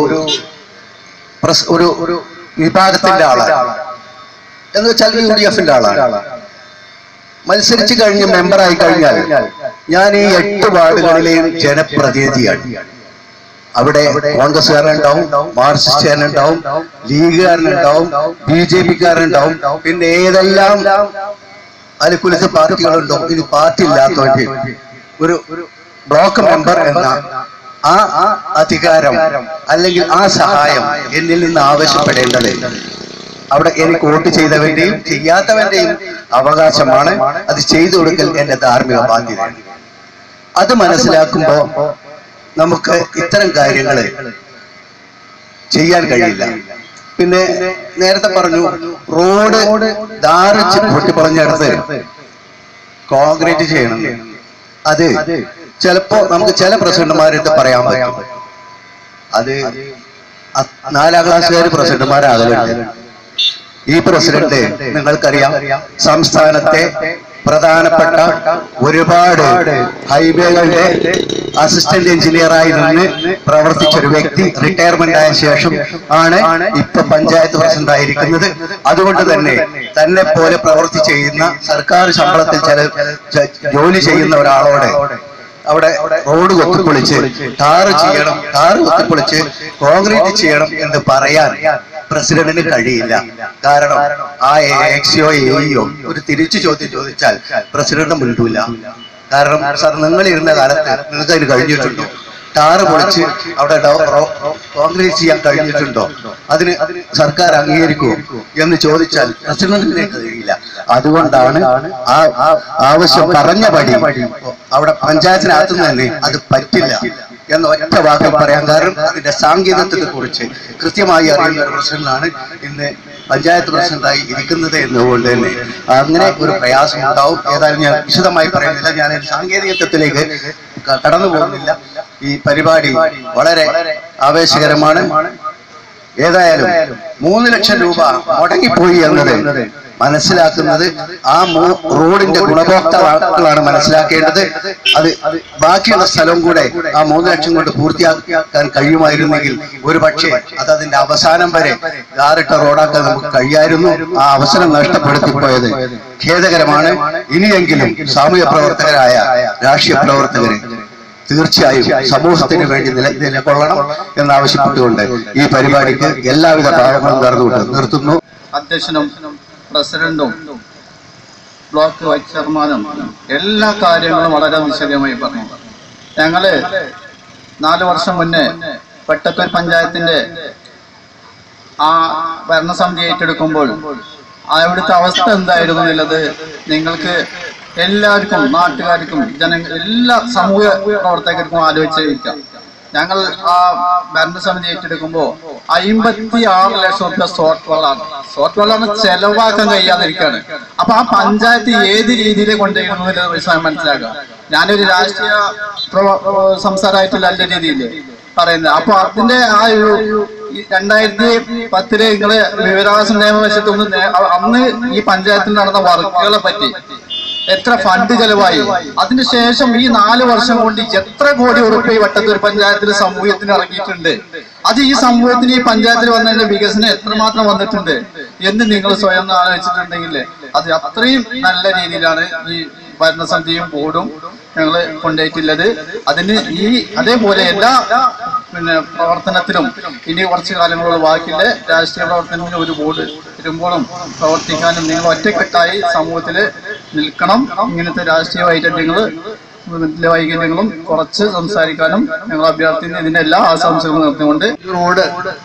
ഒരു ഒരു വിഭാഗത്തിന്റെ ആളാണ് എന്ന് വെച്ചാൽ യു ഡി എഫിന്റെ ആളാണ്. മത്സരിച്ചു കഴിഞ്ഞ് മെമ്പറായി കഴിഞ്ഞാൽ ഞാൻ ഈ എട്ട് വാർഡുകളിലെയും ജനപ്രതിനിധിയാണ്. അവിടെ കോൺഗ്രസ്സുകാരനുണ്ടാവും, മാർക്സിസ്റ്റുകാരനുണ്ടാവും, ലീഗുകാരനുണ്ടാവും, ബി ജെ പിക്കാരനുണ്ടാവും, പിന്നെ ഏതെല്ലാം അനുകൂലിച്ച പാർട്ടികളുണ്ടോ. ഇനി പാർട്ടി ഇല്ലാത്തവന്റെ ഒരു ബ്ലോക്ക് മെമ്പർ എന്ന ആ അധികാരം അല്ലെങ്കിൽ ആ സഹായം എന്നിൽ നിന്ന് ആവശ്യപ്പെടേണ്ടത് അവിടെ എനിക്ക് വോട്ട് ചെയ്തവന്റെയും ചെയ്യാത്തവന്റെയും അവകാശമാണ്. അത് ചെയ്തു കൊടുക്കൽ എന്റെ ധാർമ്മിക ബാധ്യതയാണ്. അത് മനസ്സിലാക്കുമ്പോ നമുക്ക് ഇത്തരം കാര്യങ്ങൾ ചെയ്യാൻ കഴിയില്ല. പിന്നെ നേരത്തെ പറഞ്ഞു റോഡ് ധാരിച്ച് പൊട്ടിപ്പളഞ്ഞെടുത്ത് കോൺക്രീറ്റ് ചെയ്യണം. അത് ചിലപ്പോ നമുക്ക് ചില പ്രസിഡന്റുമാരെടുത്ത് പറയാൻ പറ്റും. അത് നാലാം ക്ലാസ്സുകാർ പ്രസിഡന്റുമാരാകലുണ്ട്. ഈ പ്രസിഡന്റ് നിങ്ങൾക്കറിയാം, സംസ്ഥാനത്തെ പ്രധാനപ്പെട്ട ഒരുപാട് ഹൈവേകളുടെ അസിസ്റ്റന്റ് എഞ്ചിനീയറായി നിന്ന് പ്രവർത്തിച്ച ഒരു വ്യക്തി റിട്ടയർമെന്റ് ആയ ശേഷം ആണ് ഇപ്പൊ പഞ്ചായത്ത് പ്രസിഡന്റ് ആയിരിക്കുന്നത്. അതുകൊണ്ട് തന്നെ തന്നെ പോലെ പ്രവൃത്തി ചെയ്യുന്ന, സർക്കാർ ശമ്പളത്തിൽ ചില ജോലി ചെയ്യുന്ന ഒരാളോട് അവിടെ റോഡ് കൊത്തിപ്പൊളിച്ച് ടാറ് ചെയ്യണം, ടാറ് കൊത്തിപ്പൊളിച്ച് കോൺക്രീറ്റ് ചെയ്യണം എന്ന് പറയാൻ പ്രസിഡന്റിന് കഴിയില്ല. കാരണം ആ എക്സിയോ എയോ ഒരു തിരിച്ചു ചോദ്യം ചോദിച്ചാൽ പ്രസിഡന്റ് മുൻപില്ല. കാരണം സാർ, നിങ്ങൾ ഇരുന്ന കാലത്ത് നിങ്ങൾക്ക് അതിന് കഴിഞ്ഞിട്ടുണ്ടോ? ടാറ് പൊളിച്ച് അവിടെ കോൺക്രീറ്റ് ചെയ്യാൻ കഴിഞ്ഞിട്ടുണ്ടോ? അതിന് സർക്കാർ അംഗീകരിക്കുമോ എന്ന് ചോദിച്ചാൽ പ്രസിഡന്റിനെ കഴിയില്ല. അതുകൊണ്ടാണ് ആ ആവശ്യം പറഞ്ഞ പടി അവിടെ പഞ്ചായത്തിനകത്തു തന്നെ അത് പറ്റില്ല എന്ന് ഒറ്റ വാക്കിൽ പറയാൻ. കാരണം അതിന്റെ സാങ്കേതികത്തെ കുറിച്ച് കൃത്യമായി അറിയുന്ന ഒരു പ്രസിഡന്റാണ് ഇന്ന് പഞ്ചായത്ത് പ്രസിഡന്റായി ഇരിക്കുന്നത് എന്നുകൊണ്ട് തന്നെ അങ്ങനെ ഒരു പ്രയാസം ഉണ്ടാവും. ഏതായാലും ഞാൻ വിശദമായി പറയുന്നില്ല, ഞാൻ സാങ്കേതികത്വത്തിലേക്ക് കടന്നു പോകുന്നില്ല. ഈ പരിപാടി വളരെ ആവേശകരമാണ്. ഏതായാലും മൂന്ന് ലക്ഷം രൂപ മുടങ്ങിപ്പോയി എന്നത് മനസ്സിലാക്കുന്നത് ആ റോഡിന്റെ ഗുണഭോക്താക്കളാണ് മനസ്സിലാക്കേണ്ടത്. അത് ബാക്കിയുള്ള സ്ഥലം കൂടെ ആ മൂന്ന് ലക്ഷം കൊണ്ട് പൂർത്തിയാക്കാൻ കഴിയുമായിരുന്നെങ്കിൽ ഒരു പക്ഷേ അത് അതിന്റെ അവസാനം വരെ ടാറിട്ട റോഡാക്കാൻ നമുക്ക് കഴിയായിരുന്നു. ആ അവസരം നഷ്ടപ്പെടുത്തിപ്പോയത് ഖേദകരമാണ്. ഇനിയെങ്കിലും സാമൂഹ്യ പ്രവർത്തകരായ രാഷ്ട്രീയ പ്രവർത്തകര് തീർച്ചയായും സമൂഹത്തിന് വേണ്ടി നില നിലകൊള്ളണം എന്നാവശ്യപ്പെട്ടുകൊണ്ട് ഈ പരിപാടിക്ക് എല്ലാവിധ ഭാഗങ്ങളും നേർന്നുകൊണ്ട് നിർത്തുന്നു. അധ്യക്ഷനും പ്രസിഡന്റും ബ്ലോക്ക് വൈസ് ചെയർമാനും എല്ലാ കാര്യങ്ങളും വളരെ വിശദമായി പറഞ്ഞു. ഞങ്ങള് നാലു വർഷം മുന്നേ വെട്ടത്തൂർ പഞ്ചായത്തിന്റെ ആ ഭരണസമിതി ഏറ്റെടുക്കുമ്പോൾ അവിടുത്തെ അവസ്ഥ എന്തായിരുന്നു എന്നുള്ളത് നിങ്ങൾക്ക് എല്ലാവർക്കും, നാട്ടുകാർക്കും, ജനങ്ങൾ, എല്ലാ സമൂഹ പ്രവർത്തകർക്കും ആലോചിച്ചിരിക്കാം. ഞങ്ങൾ ആ ഭരണസമിതി ഏറ്റെടുക്കുമ്പോൾ അമ്പത്തി ആറ് ലക്ഷം രൂപ സോട്ട് വെള്ളമാണ്. സോട്ട് വെള്ളം ചെലവാക്കാൻ കഴിയാതിരിക്കുകയാണ്. അപ്പൊ ആ പഞ്ചായത്ത് ഏത് രീതിയിൽ കൊണ്ടുപോയിരുന്നു എന്നുള്ളത് വിഷയം മനസ്സിലാക്കുക. ഞാനൊരു രാഷ്ട്രീയ സംസാരമായിട്ടുള്ള നല്ല രീതിയിൽ പറയുന്നത്. അപ്പൊ അതിന്റെ ആ ഒരു രണ്ടായിരത്തി പത്തില് നിങ്ങള് വിവരാവകാശ നിയമവശത്തൊന്ന് അന്ന് ഈ പഞ്ചായത്തിൽ നടന്ന വർക്കുകളെ പറ്റി എത്ര ഫണ്ട് ചെലവായി, അതിനുശേഷം ഈ നാല് വർഷം കൊണ്ട് എത്ര കോടി ഉറുപ്പിക ഈ വട്ടത്തൂർ പഞ്ചായത്തിൽ സമൂഹത്തിന് ഇറങ്ങിയിട്ടുണ്ട്, അത് ഈ സമൂഹത്തിന് ഈ പഞ്ചായത്തിൽ വന്നതിന്റെ വികസനം എത്രമാത്രം വന്നിട്ടുണ്ട് എന്ന് നിങ്ങൾ സ്വയം ആലോചിച്ചിട്ടുണ്ടെങ്കിൽ അത് അത്രയും നല്ല രീതിയിലാണ് ഈ ഭരണസമിതിയും ബോർഡും ഞങ്ങൾ കൊണ്ടുപോയിട്ടുള്ളത്. അതിന് ഈ അതേപോലെ എല്ലാ പിന്നെ പ്രവർത്തനത്തിലും ഇനി കുറച്ച് കാലങ്ങളുള്ള ബാക്കിയുള്ള രാഷ്ട്രീയ പ്രവർത്തനത്തിന് ഒരു ബോർഡ് വരുമ്പോഴും പ്രവർത്തിക്കാനും നിങ്ങൾ ഒറ്റക്കെട്ടായി സമൂഹത്തിൽ നിൽക്കണം. ഇങ്ങനത്തെ രാഷ്ട്രീയ വൈകല്യങ്ങൾ വൈകല്യങ്ങളും കുറച്ച് സംസാരിക്കാനും ഞങ്ങൾ അഭ്യർത്ഥിക്കുന്ന ഇതിന്റെ എല്ലാ ആശംസകളും നിർത്തിക്കൊണ്ട് റോഡ്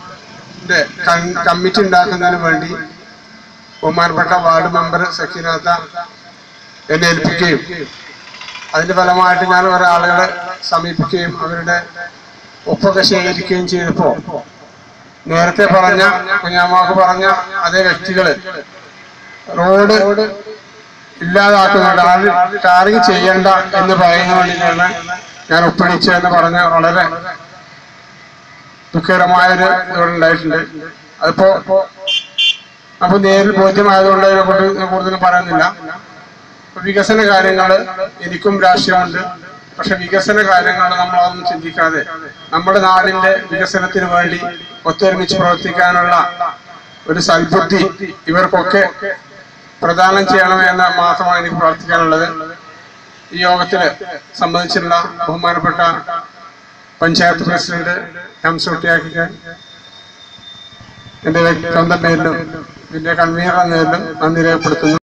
കമ്മിറ്റി ഉണ്ടാക്കുന്നതിന് വേണ്ടി ബഹുമാനപ്പെട്ട വാർഡ് മെമ്പർ സക്കീനാത്ത എന്നെ ഏൽപ്പിക്കുകയും അതിന്റെ ഫലമായിട്ട് ഞാൻ ഒരാളുകളെ സമീപിക്കുകയും അവരുടെ ഒപ്പൊക്കെ ശേഖരിക്കുകയും ചെയ്തപ്പോൾ നേരത്തെ പറഞ്ഞ കുഞ്ഞാമാക്ക് പറഞ്ഞ അതേ വ്യക്തികള് റോഡ് ഇല്ലാതാക്കുന്നുണ്ട്, ടാറിങ് ചെയ്യണ്ട എന്ന് പറയുന്ന വേണ്ടിയിട്ടാണ് ഞാൻ ഒപ്പിടിച്ചതെന്ന് പറഞ്ഞ് വളരെ ദുഃഖകരമായൊരു ഇതുണ്ടായിട്ടുണ്ട്. അതിപ്പോ അപ്പൊ നേരിൽ ബോധ്യമായതുകൊണ്ട് അതിനെ കൂടുതലും പറയുന്നില്ല. വികസന കാര്യങ്ങള് എനിക്കും രാഷ്ട്രീയമുണ്ട്, പക്ഷെ വികസന കാര്യങ്ങൾ നമ്മളതൊന്നും ചിന്തിക്കാതെ നമ്മുടെ നാടിന്റെ വികസനത്തിന് വേണ്ടി ഒത്തൊരുമിച്ച് പ്രവർത്തിക്കാനുള്ള ഒരു സൽബുദ്ധി ഇവർക്കൊക്കെ പ്രദാനം ചെയ്യണമെന്ന് മാത്രമാണ് എനിക്ക് പ്രാർത്ഥിക്കാനുള്ളത്. ഈ യോഗത്തില് സംബന്ധിച്ചുള്ള ബഹുമാനപ്പെട്ട പഞ്ചായത്ത് പ്രസിഡന്റ് ഹംസൂട്ടിയാക്കിക്ക് എന്റെ സ്വന്തം പേരിലും ഇതിന്റെ കൺവീനർ എന്ന പേരിലും നന്ദി രേഖപ്പെടുത്തുന്നു.